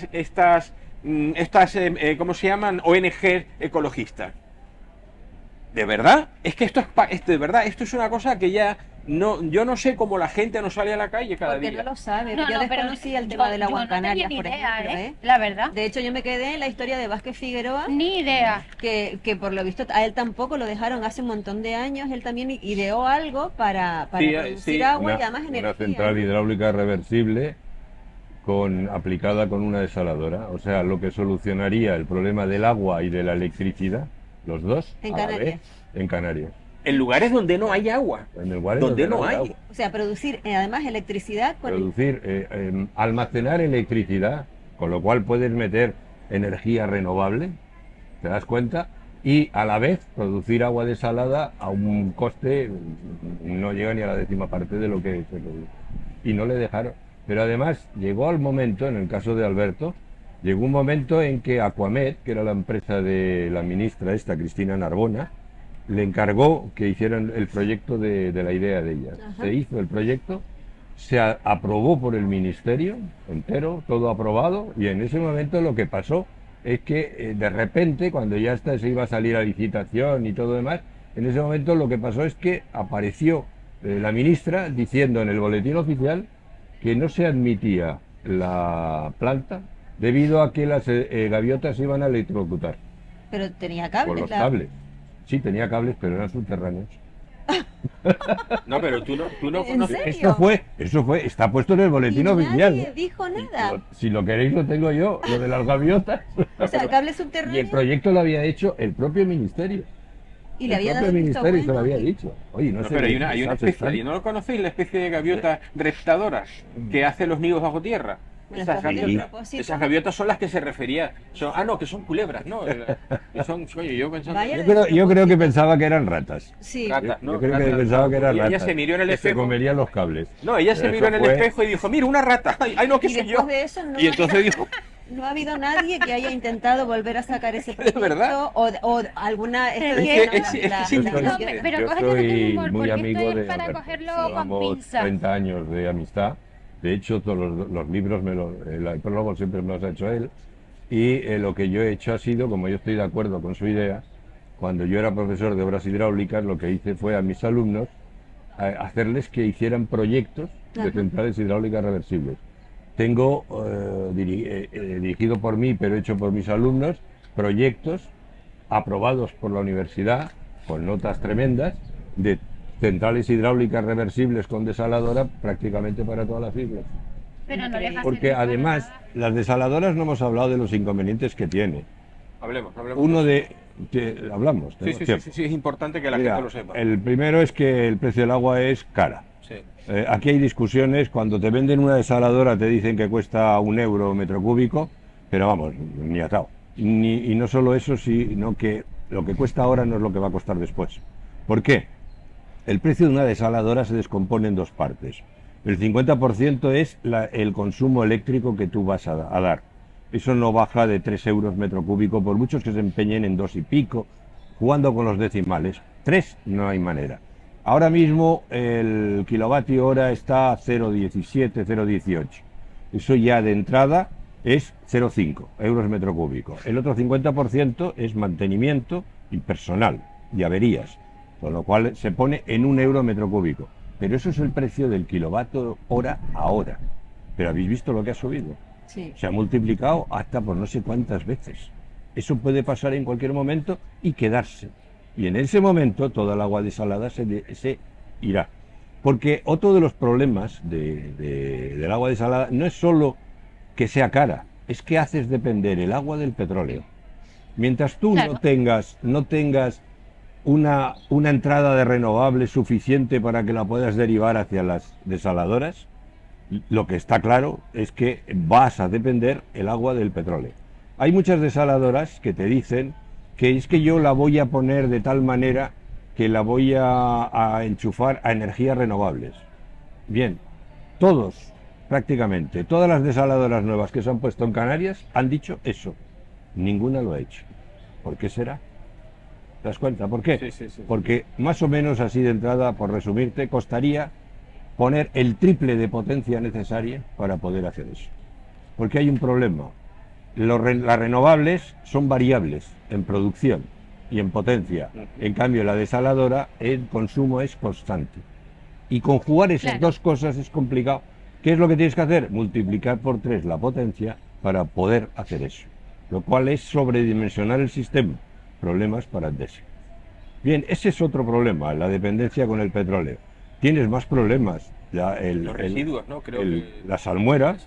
¿cómo se llaman? ONG ecologistas. ¿De verdad? Es que de verdad, esto es una cosa que ya yo no sé cómo la gente no sale a la calle cada Porque día. no lo sabe. No, yo no, pero desconocía el tema del agua en yo no tenía Canarias, ni por idea, ejemplo. La verdad. De hecho, yo me quedé en la historia de Vázquez Figueroa, Ni idea. que por lo visto a él tampoco lo dejaron hace un montón de años. Él también ideó algo para Sí, producir sí, agua y además energía. Una central hidráulica reversible aplicada con una desaladora. O sea, lo que solucionaría el problema del agua y de la electricidad, los dos, En a la Canarias. vez, en Canarias. En lugares donde no hay agua. En lugares donde no hay. agua. O sea, producir además electricidad con Producir, almacenar electricidad, con lo cual puedes meter energía renovable, ¿te das cuenta? Y a la vez producir agua desalada a un coste no llega ni a la 10ª parte de lo que se produce. Y no le dejaron. Pero además llegó al momento, en el caso de Alberto, llegó un momento en que Aquamed, que era la empresa de la ministra esta, Cristina Narbona, le encargó que hicieran el proyecto de la idea de ella. Ajá. Se hizo el proyecto, se aprobó por el ministerio entero, todo aprobado, y en ese momento lo que pasó es que de repente, cuando ya se iba a salir a licitación y todo demás, en ese momento lo que pasó es que apareció la ministra diciendo en el boletín oficial que no se admitía la planta debido a que las gaviotas se iban a electrocutar pero tenía por cables. los cables. Sí, tenía cables, pero eran subterráneos. No, pero tú no ¿En conoces. serio? Eso fue, está puesto en el Y boletín oficial. nadie dijo nada. Si lo queréis lo tengo yo, lo de las gaviotas. O sea, cables Y el subterráneos proyecto lo había hecho el propio ministerio. y le había El dado propio el visto ministerio se lo bueno había y- dicho. Oye, no No, sé. pero hay una especie, ¿no lo conocéis? La especie de gaviota reptadoras que hace los nidos bajo tierra. Bueno, Esas está bien, gaviotas, a propósito. esas gaviotas son las que se refería. No, que son culebras, ¿no? Que son, coño, yo pensaba. Vaya. Yo creo que pensaba que eran ratas. Sí. Ratas, Yo ¿no? creo que Ratas. pensaba que eran Y ella ratas. se miró en el que se espejo. comerían los cables. No, ella se Eso miró en el fue- espejo y dijo, mira, una rata. Ay, no, que Y soy después yo. de eso no, Y entonces dijo, no ha habido nadie que haya intentado volver a sacar ese proyecto verdad? o alguna Pero esto es de que- la- es que la- sí, la- sí, la- pero yo cógetelo con soy humor, muy porque amigo esto de es para Alberto. cogerlo con Llevamos pinzas. 30 años de amistad. De hecho, todos los libros, el prólogo siempre me los ha hecho él. Y lo que yo he hecho ha sido, como yo estoy de acuerdo con su idea, cuando yo era profesor de obras hidráulicas, lo que hice fue a mis alumnos hacerles que hicieran proyectos de Ajá. centrales hidráulicas reversibles. Tengo, dirigido por mí, pero hecho por mis alumnos, proyectos aprobados por la universidad, con notas tremendas, de centrales hidráulicas reversibles con desaladora prácticamente para todas las islas. Pero no deja Porque servir para además, nada. las desaladoras no hemos hablado de los inconvenientes que tiene. hablemos. Uno de... hablamos. Sí, tenemos sí, tiempo. sí, es importante que la Mira, gente lo sepa. el primero es que el precio del agua es cara. Sí. Aquí hay discusiones, cuando te venden una desaladora te dicen que cuesta 1 euro metro cúbico, pero vamos, ni atado. Y no solo eso, sino que lo que cuesta ahora no es lo que va a costar después. ¿Por qué? El precio de una desaladora se descompone en dos partes. El 50% es el consumo eléctrico que tú vas a dar. Eso no baja de 3 euros metro cúbico, por muchos que se empeñen en 2 y pico, jugando con los decimales. 3 no hay manera. Ahora mismo el kilovatio hora está a 0,17, 0,18. Eso ya de entrada es 0,5 euros metro cúbico. El otro 50% es mantenimiento y personal y averías, con lo cual se pone en 1 euro metro cúbico. Pero eso es el precio del kilovatio hora ahora. Pero habéis visto lo que ha subido. Sí. Se ha multiplicado hasta por no sé cuántas veces. Eso puede pasar en cualquier momento y quedarse. Y en ese momento toda el agua desalada se irá. Porque otro de los problemas del agua desalada no es solo que sea cara, es que haces depender el agua del petróleo. Mientras tú Claro. no tengas una entrada de renovables suficiente para que la puedas derivar hacia las desaladoras, lo que está claro es que vas a depender el agua del petróleo. Hay muchas desaladoras que te dicen que es que yo la voy a poner de tal manera que la voy a enchufar a energías renovables. Bien, prácticamente todas las desaladoras nuevas que se han puesto en Canarias han dicho eso. Ninguna lo ha hecho. ¿Por qué será? ¿Te das cuenta? ¿Por qué? Sí. Porque más o menos así de entrada, por resumirte, costaría poner el triple de potencia necesaria para poder hacer eso. Porque hay un problema. Las renovables son variables en producción y en potencia. En cambio, la desaladora, el consumo es constante. Y conjugar esas Claro. dos cosas es complicado. ¿Qué es lo que tienes que hacer? Multiplicar por 3 la potencia para poder hacer eso. Lo cual es sobredimensionar el sistema. Problemas para Endesa. Bien, ese es otro problema, la dependencia con el petróleo. Tienes más problemas. Los residuos, ¿no? Creo que... La salmuera,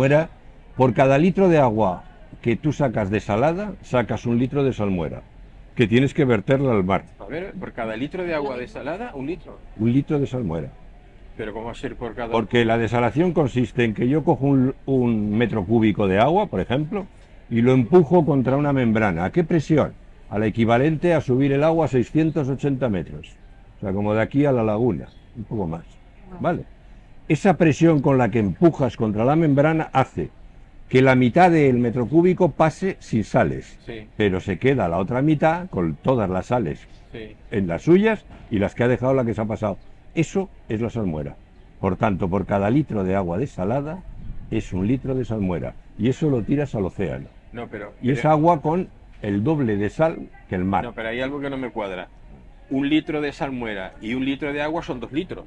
por cada litro de agua que tú sacas desalada, sacas 1 litro de salmuera. que tienes que verterla al mar. A ver, por cada litro de agua desalada, un litro. 1 litro de salmuera. Pero ¿cómo va a ser por cada...? Porque la desalación consiste en que yo cojo un metro cúbico de agua, por ejemplo, y lo empujo contra una membrana. ¿A qué presión? A la equivalente a subir el agua a 680 metros. O sea, como de aquí a la laguna, un poco más. ¿Vale? Esa presión con la que empujas contra la membrana hace que la mitad del metro cúbico pase sin sales, Sí, pero se queda la otra mitad con todas las sales sí. en las suyas y las que ha dejado la que se ha pasado. Eso es la salmuera. Por tanto, por cada litro de agua desalada es 1 litro de salmuera. Y eso lo tiras al océano. No, pero... Y es agua con el doble de sal que el mar. No, pero hay algo que no me cuadra. 1 litro de salmuera y 1 litro de agua son 2 litros.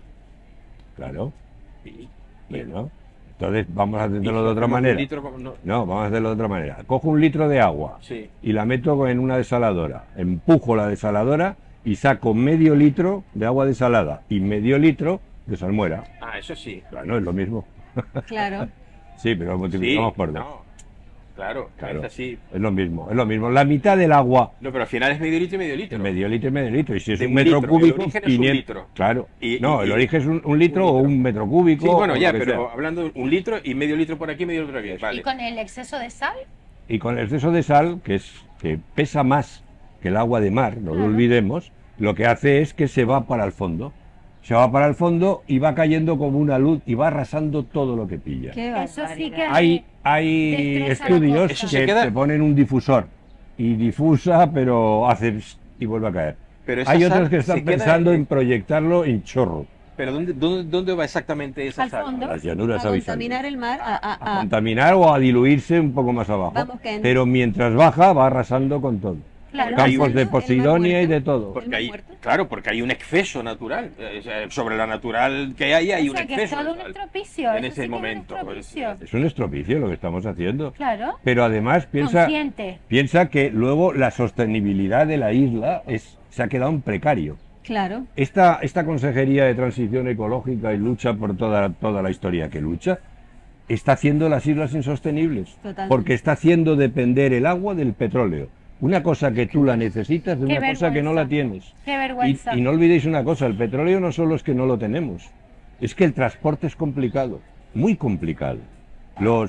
Claro. Y, Bueno, entonces vamos a hacerlo de y otra un manera. litro como- no, No, vamos a hacerlo de otra manera. Cojo 1 litro de agua sí. y la meto en una desaladora. Empujo la desaladora y saco medio litro de agua desalada y medio litro de salmuera. Ah, eso sí. Claro, es lo mismo. Claro. Sí, pero lo multiplicamos por dos. No, claro, Claro. es así. Es lo mismo, es lo mismo. La mitad del agua, No, pero al final es medio litro y medio litro. medio litro y medio litro. Y si es De un un metro litro, cúbico, el origen es un 500. litro. Claro. Y- No, el y- origen es un litro o litro. un metro cúbico. Sí, bueno, o ya, lo que pero sea. hablando de 1 litro y medio litro por aquí, medio litro por aquí. Vale. ¿Y con el exceso de sal? Y con el exceso de sal, que pesa más que el agua de mar, no lo Claro. olvidemos, lo que hace es que se va para el fondo. Se va para el fondo y va cayendo como una luz y va arrasando todo lo que pilla. Qué Eso sí que... barbaridad. Hay destroza la estudios cosa. Eso se que queda- te ponen un difusor y difusa, pero hace pss y vuelve a caer. Pero esa Hay sal otros que se están queda pensando en proyectarlo en chorro. Pero ¿dónde va exactamente esa Al sal? fondo. Las llanuras A avisantes. contaminar el mar, A contaminar o a diluirse un poco más abajo. Vamos, que en- Pero mientras baja, va arrasando con todo. Claro. Hay Campos un- de ¿El mar Posidonia y muerto? de todo. Porque ¿El mar hay, muerto? claro, porque hay un exceso natural. Sobre la natural que hay O un sea, que es exceso. todo un de sal. estropicio. En eso ese sí que es un momento, estropicio. Es un estropicio lo que estamos haciendo. Claro. Pero además Consciente. piensa que luego la sostenibilidad de la isla se ha quedado en precario. Claro. Esta Consejería de Transición Ecológica y lucha por toda la historia que lucha, está haciendo las islas insostenibles. Totalmente. Porque está haciendo depender el agua del petróleo. Una cosa que tú la necesitas de Qué una cosa que no vergüenza. la tienes. Qué vergüenza. Y no olvidéis una cosa, el petróleo no solo es que no lo tenemos, es que el transporte es complicado, muy complicado. Los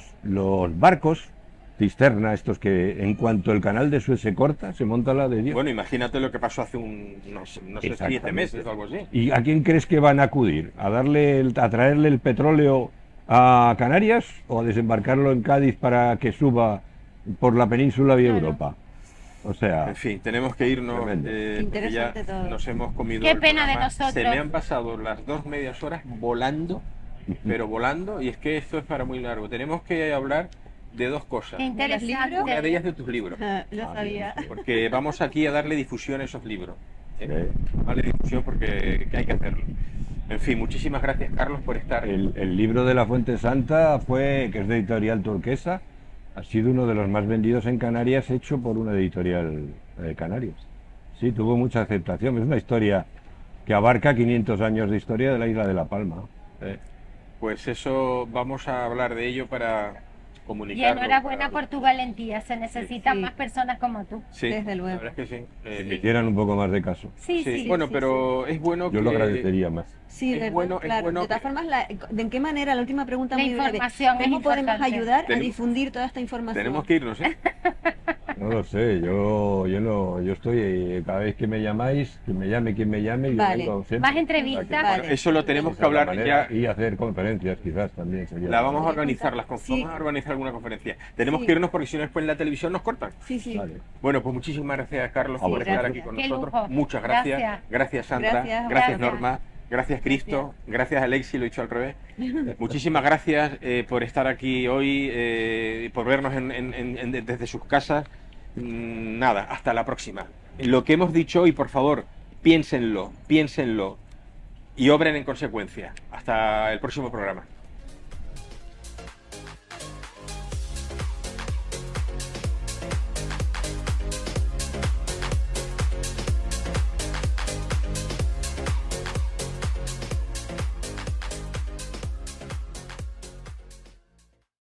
barcos cisterna, estos que en cuanto el canal de Suez se corta, se monta la de Dios. Bueno, imagínate lo que pasó hace no sé, 7 Exactamente. meses o algo así. ¿Y a quién crees que van a acudir? ¿A traerle el petróleo a Canarias o a desembarcarlo en Cádiz para que suba por la península vía Claro. Europa? O sea, En fin, tenemos que irnos. Tremendo. Porque ya Interesante todo. nos hemos comido. Qué el pena de programa. nosotros. Se me han pasado las 2 medias horas volando, pero volando, y es que esto es para muy largo. Tenemos que hablar de 2 cosas. Qué interesante. Una de ellas de tus libros, Lo sabía. porque vamos aquí a darle difusión a esos libros. ¿eh? Sí. Darle difusión porque que hay que hacerlo. En fin, muchísimas gracias, Carlos, por estar. el libro de la Fuente Santa que es de editorial turquesa, ha sido uno de los más vendidos en Canarias, hecho por una editorial de Canarias. Sí, tuvo mucha aceptación. Es una historia que abarca 500 años de historia de la isla de La Palma. Pues eso, vamos a hablar de ello para Y comunicarlo. enhorabuena para- por tu valentía. Se necesitan Sí. más personas como tú. Sí, Desde luego. la verdad es que sí. Que me hicieran un poco más de caso. Sí, Sí, sí. bueno, sí, pero es bueno Yo lo que... agradecería más. Sí, Es ¿verdad? bueno- es Claro. bueno De todas que- formas, ¿de en qué manera? La última pregunta La muy breve. información es ¿Cómo podemos importante. ayudar a Tenemos- difundir toda esta información? Tenemos que irnos, ¿eh? No lo sé, yo estoy, cada vez que me llamáis, que me llame quien me llame, yo Vale. vengo siempre. Más entrevistas. Vale. Bueno, eso lo tenemos De que hablar esa manera, ya. y hacer conferencias quizás también sería. La vamos a Sí. organizar, Sí. vamos a organizar alguna conferencia. Tenemos Sí. que irnos porque si no después en la televisión nos cortan. Sí, sí. Vale. Bueno, pues muchísimas gracias, Carlos, Sí, por estar gracias. aquí con Qué nosotros. lujo. Muchas gracias. Gracias. Gracias, Sandra. Gracias. Gracias, Gracias. Norma. Gracias, Cristo. Gracias, Alexi, lo he dicho al revés. Muchísimas gracias por estar aquí hoy, por vernos desde sus casas. Nada, hasta la próxima. Lo que hemos dicho hoy, por favor, piénsenlo y obren en consecuencia. Hasta el próximo programa.